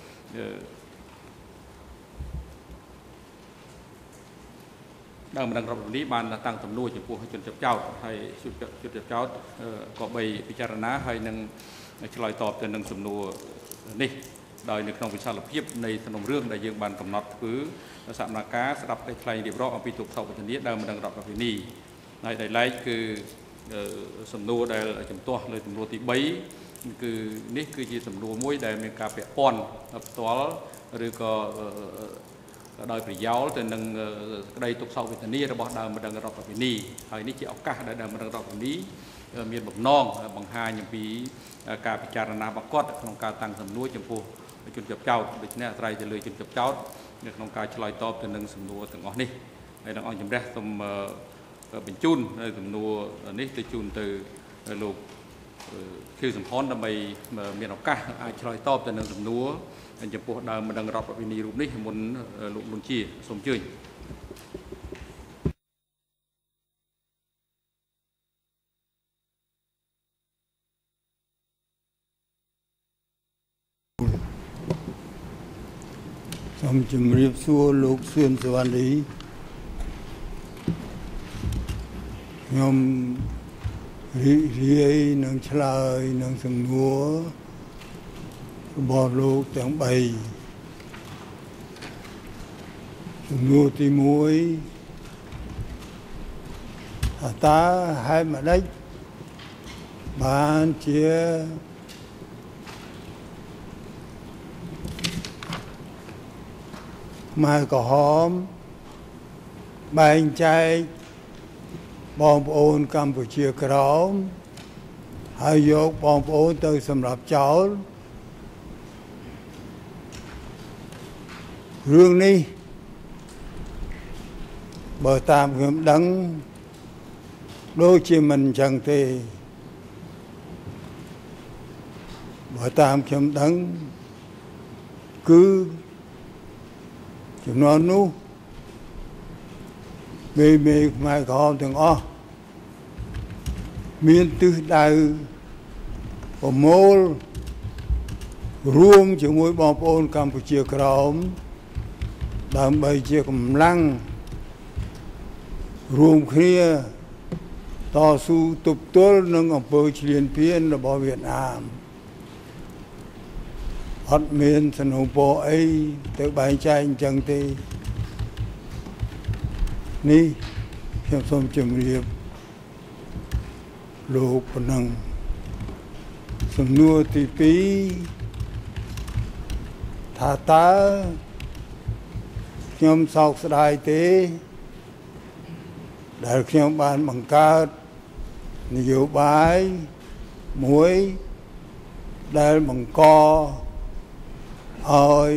ដើមរងរដ្ឋវេនីបានតាំងសំណួរចំពោះជនជាប់ចោតហើយជនជាប់ចោតក៏បីពិចារណាហើយនឹងឆ្លើយតបទៅនឹងសំណួរនេះដោយនៅក្នុងវិសាលភាពនៃសំណុំរឿងដែលយើងបានកំណត់ធ្វើសកម្មភាពស្ដាប់ថ្លែងរៀបរាប់អំពីទុកសោកវេទនាដើមរងរដ្ឋវេនីហើយដែលឡែកគឺសំណួរដែលជំទាស់លើសំណួរទី3គឺនេះគឺជាសំណួរមួយដែលមានការពាក់ព័ន្ធផ្ទាល់ឬក៏ដោយប្រយោលទៅនឹងក្តីទុកសោកវេទនារបស់ដើមរងរដ្ឋវេនីហើយនេះជាឱកាសដែលដើមរងរដ្ឋវេនីមានបំណងបង្ហាញអំពីការពិចារណារបស់គាត់ក្នុងការតាំងសំណួរចំពោះជនជាប់ចោតដូច្នេះអាស្រ័យទៅលើជនជាប់ចោតនៅក្នុងការឆ្លើយតបទៅនឹងសំណួរទាំងអស់នេះហើយនឹងអង្គជំរះសូមបញ្ជូននៅសំណួរនេះទៅជូនទៅលោកខៀវសំផនដើម្បីមានឱកាសអាចឆ្លើយតបទៅនឹងសំណួរចំពោះដើមម្ដងរដ្ឋប្រវិនីរូបនេះមុនលោកលុនជាសូមអញ្ជើញសូមជម្រាបសួរលោកសឿនសវណ្ណីខ្ញុំរីករាយនឹងឆ្លើយនឹងសំណួររបស់លោកទាំង3សំណួរទី1តើហេតុម្ដេចបានជាម៉ែក្រហមបែងចែកបងប្អូនកម្ពុជាក្រោមហើយយកបងប្អូនទៅសម្រាប់ចោលរឿងនេះបើតាមខ្ញុំដឹងដូចជាមិនអញ្ចឹងទេបើតាមខ្ញុំដឹងគឺចំនួននោះមេខ្មែរក្រហមទាំងអស់មានទិសដៅប្រមូលរួមជាមួយបងប្អូនកម្ពុជាក្រោមដើម្បីជាកម្លាំងរួមគ្នាតស៊ូទប់ទល់នឹងអំពើឈ្លានពានរបស់វៀតណាមអត់មានសំណូមពរអីទៅបែងចែកអញ្ចឹងទេនេះខ្ញុំសូមជម្រាបលោកប៉ុណ្ណឹងសំណួរទី2ថាតើខ្ញុំសោកស្ដាយទេដែលខ្ញុំបានបង្កើតនយោបាយមួយដែលបង្កឲ្យ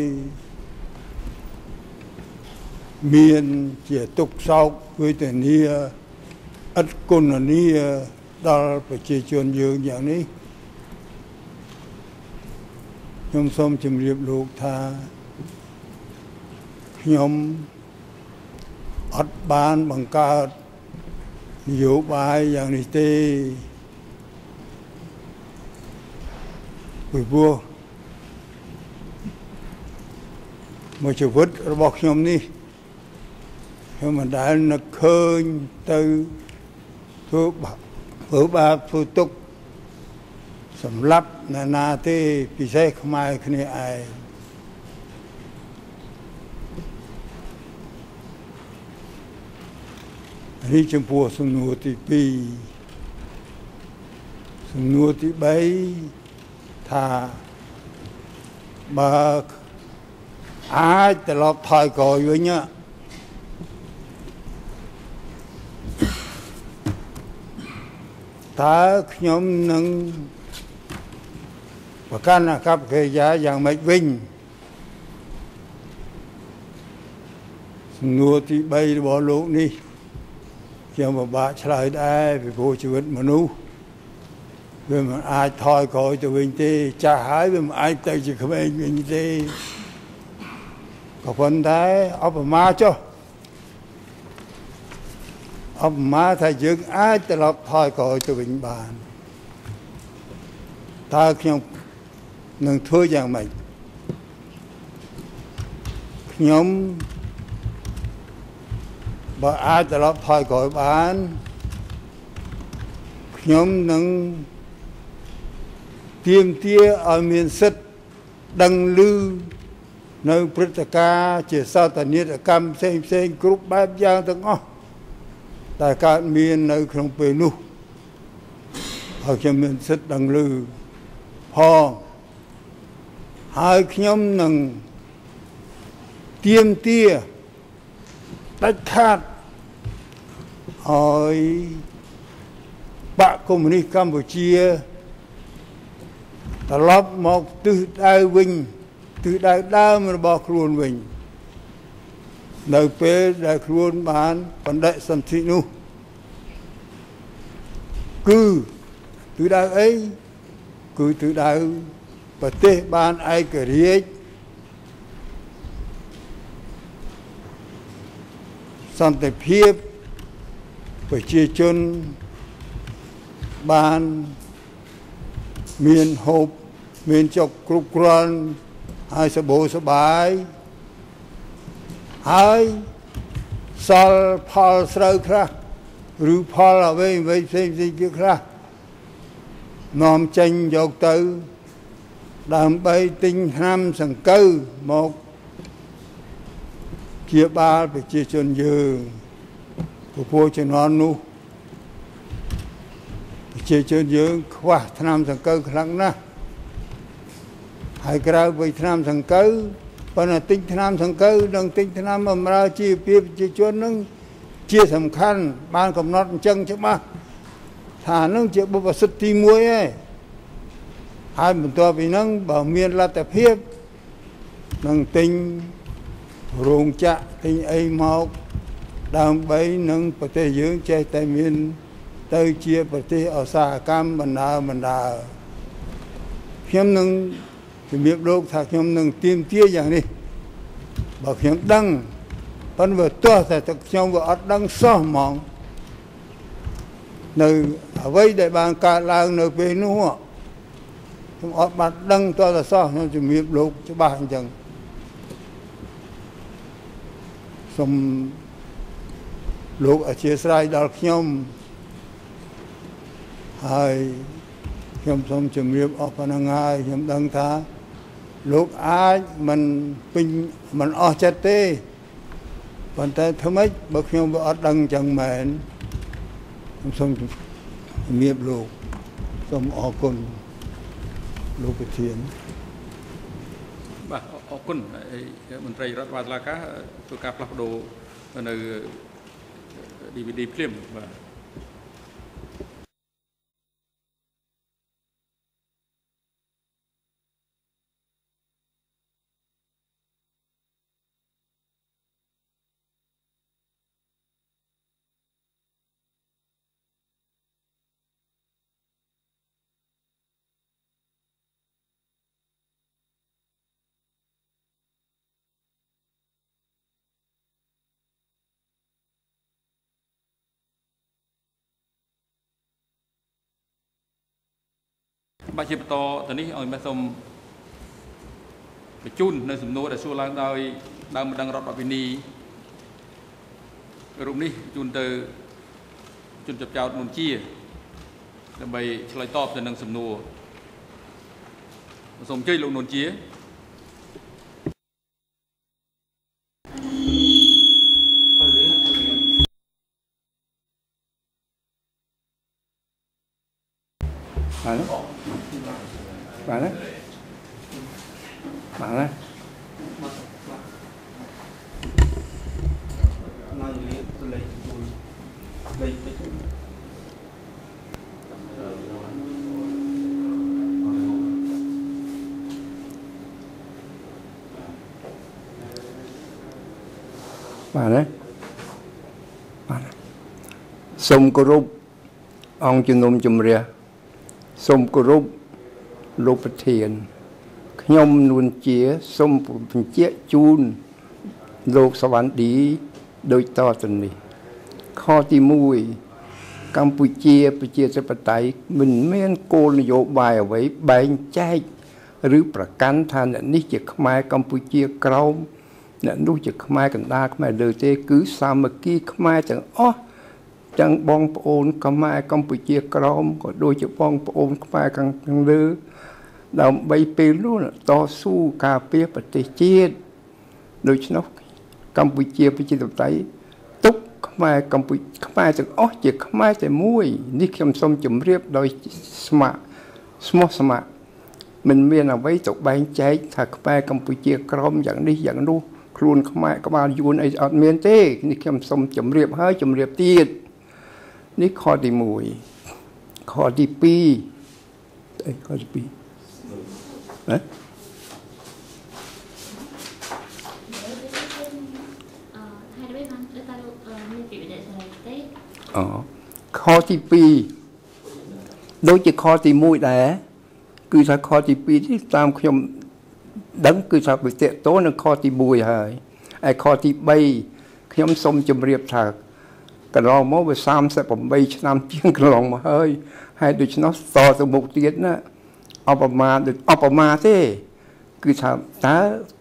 មានជាទុក្ខសោកវេទនាឥតគុណនីដល់ប្រជាជនយើងយ៉ាងនេះខ្ញុំសូមជម្រាបលោកថាខ្ញុំអត់បានបង្កើតនយោបាយយ៉ាងនេះទេពីព្រោះមួយជីវិតរបស់ខ្ញុំនេះខ្ញុំមិនដែលនឹកឃើញទៅធ្វើបាបធ្វើទុក្ខសម្រាប់អ្នកណាទេពិសេសខ្មែរគ្នាឯងនេះចំពោះសំណួរទី2សំណួរទី3ថាបើអាចត្រឡប់ថយក្រោយវិញតើខ្ញុំនឹងប្រកាន់អាកប្បកិរិយាយ៉ាងម៉េចវិញសំណួរទី3របស់លោកនេះខ្ញុំពិបាកឆ្លើយដែរពីព្រោះជីវិតមនុស្សវាមិនអាចថយក្រោយទៅវិញទេចាស់ហើយវាមិនអាចទៅជាក្មេងវិញទេក៏ប៉ុន្តែឧបមាចុះឧបមាថាយើងអាចត្រឡប់ថយក្រោយទៅវិញបានតើខ្ញុំនឹងធ្វើយ៉ាងម៉េចខ្ញុំបើអាចត្រឡប់ថយក្រោយបានខ្ញុំនឹងទាមទារឲ្យមានសិទ្ធិដឹងឮនៅព្រឹត្តិការណ៍ជាសោតនីយកម្មផ្សេងគ្រប់បែបយ៉ាងទាំងអស់ដែលកើតមាននៅក្នុងពេលនោះហើយខ្ញុំមានសិទ្ធិដឹងឮផងហើយខ្ញុំនឹងទាមទារដាច់ខាតឲ្យបកកុម្មុយនីសកម្ពុជាត្រឡប់មកទិសដៅវិញ từ đa mà bỏ khuôn mình nơi phê đại khuôn bán vấn đại sân thị nu cứ từ đa ấy cứ từ đa và tế ban ai kể riêng sân tế phiếp phải chia chân ban miền hộp miền chọc cục răn hai sơ bố sơ bái hai sal phal sơ khá rưu phal ở với xem kia khá nòm chanh dọc tư đàm bay tinh ham sẵn cư một kia ba phải chia chân dư của phố chân non nu chia chân dư khoa tham sẵn cư khăn ná hai cái với tham sẵn cư còn là tinh tham sẵn cư đừng tinh tham mà ra chia phía chia chân nâng chia sầm khăn ban cầm nót chân chứ mà thả nâng chia bộ vật tí muối ấy hai mình to vì nâng bảo miền là tập hiếp nâng tinh ruộng chạ tinh ấy mọc đang bấy nâng bờ tây dưỡng che tay miền tây chia bờ tây ở xa cam mình đà khiêm nâng thì miệng đốt thà khiêm nâng tiêm tia dạng đi bảo khiêm đăng vẫn vừa to thì thực trong vừa ớt đăng so mỏng nơi ở vây đại bàng cả làng nơi về nữa không ớt bát đăng to là so nó chỉ miệng đốt cho ba hành chẳng xong lúc ở chia sẻ đào khiêm hai khiêm xong chừng miệng ở phần hai khiêm đăng thá lúc ai mình pin mình ở chết tê còn ta thấm ấy bậc khiêm ở đăng chẳng mền xong miệng lúc xong ở con lúc cái thiền bà ở con mình trai rất là cá tôi cặp lắp đồ nơi DVD film và bà chỉ to từนี้ ông bà xong bị chun nơi sầm nô để xua lang đôi đang rót vào bên ní rụng ní chun từ chun chập chào nôn chia để bày lấy top từ nâng sầm nô xong chơi lộn nôn chia bạn đấy sông cô rúp ông chừng ngôn chùm rìa sông cô rúp lục thiền nhom nuôn chia sông phần chia chun lục sầu ăn đi đôi to từng này kho ti mùi Campuchia sẽ bắt tay mình men cô là dỗ bài ở với bài trai rứประกัน than là ní chỉ Khmer Campuchia cầu là nuôi chỉ Khmer cần đa Khmer đời thế cứ Samaki Khmer chẳng chẳng bong ôn Khmer Campuchia cầu có đôi chỉ bong ôn Khmer càng lư đào bay pê luôn to su cà phê bát tê chiết đôi chân Campuchia tập tay túc Khmer Campuchia Khmer chẳng chỉ Khmerแต่มวยนี่คำส้มจุ่มเรียบโดยสมะmình miền nào với tộc ban cháy thật Khmer Campuchia krom dạng đi dạng nu khuôn Khmer các bạn yuan ấy ở miền tâyนี่คำส้มจุ่มเรียบhơiจุ่มเรียบtiệtนี่คอดีมวยคอดีปีคอดีปีข้อที่2โดยจะข้อที่1ដែរគឺថាข้อที่2ที่តាមខ្ញុំដឹងគឺថាវិទ្យាតោនឹងข้อที่1ហើយហើយข้อที่3ខ្ញុំសូមជម្រាបថាកន្លងមកវា38ឆ្នាំជាងកន្លងមកហើយដូច្នោះតទៅមុខទៀតណាអបមាទេគឺថាតើ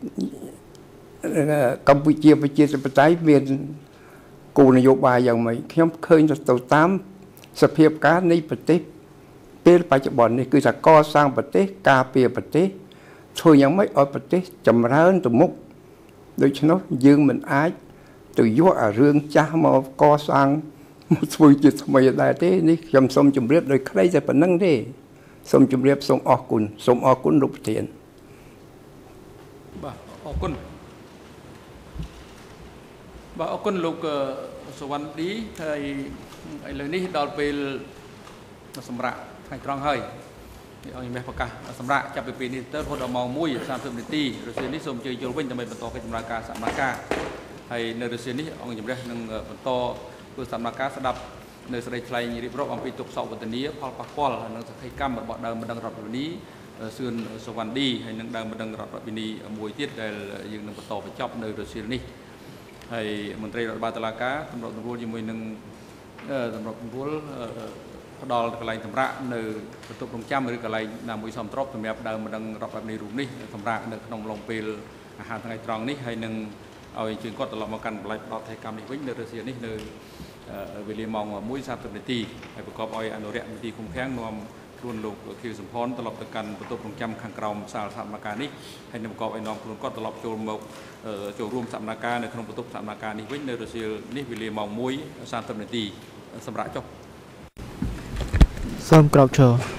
កម្ពុជាប្រជាធិបតេយ្យមានគោលនយោបាយយ៉ាងម៉េចខ្ញុំឃើញទៅតាមសភាពការនៃប្រទេសពេលបច្ចុប្បន្ននេះគឺថាកសាងប្រទេសការពារប្រទេសធ្វើយ៉ាងម៉េចឲ្យប្រទេសចម្រើនទៅមុខដូច្នោះយើងមិនអាចទៅយកអារឿងចាស់មកកសាងមកធ្វើជាថ្មីដែរទេនេះខ្ញុំសូមជម្រាបដោយខ្លីតែប៉ុណ្្នឹងទេសូមជម្រាបសូមអរគុណលោកប្រធានបាទអរគុណបាទអរគុណលោកសុវណ្ណឌីហើយឥឡូវនេះដល់ពេលសម្រាប់ថ្ងៃត្រង់ហើយអង្គមេប្រកាសសម្រាប់ចាប់ពីពេលនេះទៅរហូតដល់ម៉ោង 1:30 នាទីរសៀលនេះសូមអញ្ជើញចូលវិញដើម្បីបន្តកិច្ចដំណើរការសកម្មភាពហើយនៅរសៀលនេះអង្គជំរះនឹងបន្តធ្វើសកម្មភាពស្ដាប់នៅសេចក្តីថ្លែងរៀបរាប់អំពីទុក្ខសោកវេទនាផលប៉ះពាល់និងសក្ខីកម្មរបស់ដើមបណ្ដឹងរដ្ឋវិនីសឿនសុវណ្ណឌីហើយនឹងដើមបណ្ដឹងរដ្ឋវិនីមួយទៀតដែលយើងនឹងបន្តបញ្ចប់នៅរសៀលនេះហើយមន្ត្រីរដ្ឋបាលតុលាការសម្រាប់រួលជាមួយនឹងសម្រាប់រួលផ្ដល់កន្លែងសម្រាប់នៅបន្ទប់រងចាំឬកន្លែងណាមួយសមទ្របសម្រាប់ដើមបណ្ដឹងរដ្ឋវិនីរូបនេះសម្រាប់នៅក្នុងឡុងពេលអាហារថ្ងៃត្រង់នេះហើយនឹងឲ្យជើងគាត់ត្រឡប់មកកាន់កន្លែងផ្ដល់ថេកម្មនេះវិញនៅរសៀលនេះនៅវេលាម៉ោង 1:30 នាទីហើយប្រកបឲ្យអនុរិយមន្ត្រីឃុំឃាំងនាំខ្លួនលោកខៀវសំផនត្រឡប់ទៅកាន់បន្ទប់រងចាំខាងក្រោមសាលសកម្មភាពនេះហើយនឹងប្រកបឲ្យនាំខ្លួនគាត់ត្រឡប់ចូលរួមសកម្មភាពនៅក្នុងបន្ទប់សកម្មភាពនេះវិញនៅរសៀលនេះវេលាម៉ោង 1:30 នាទីសម្រាប់ចុះសូមក្រោកឈរ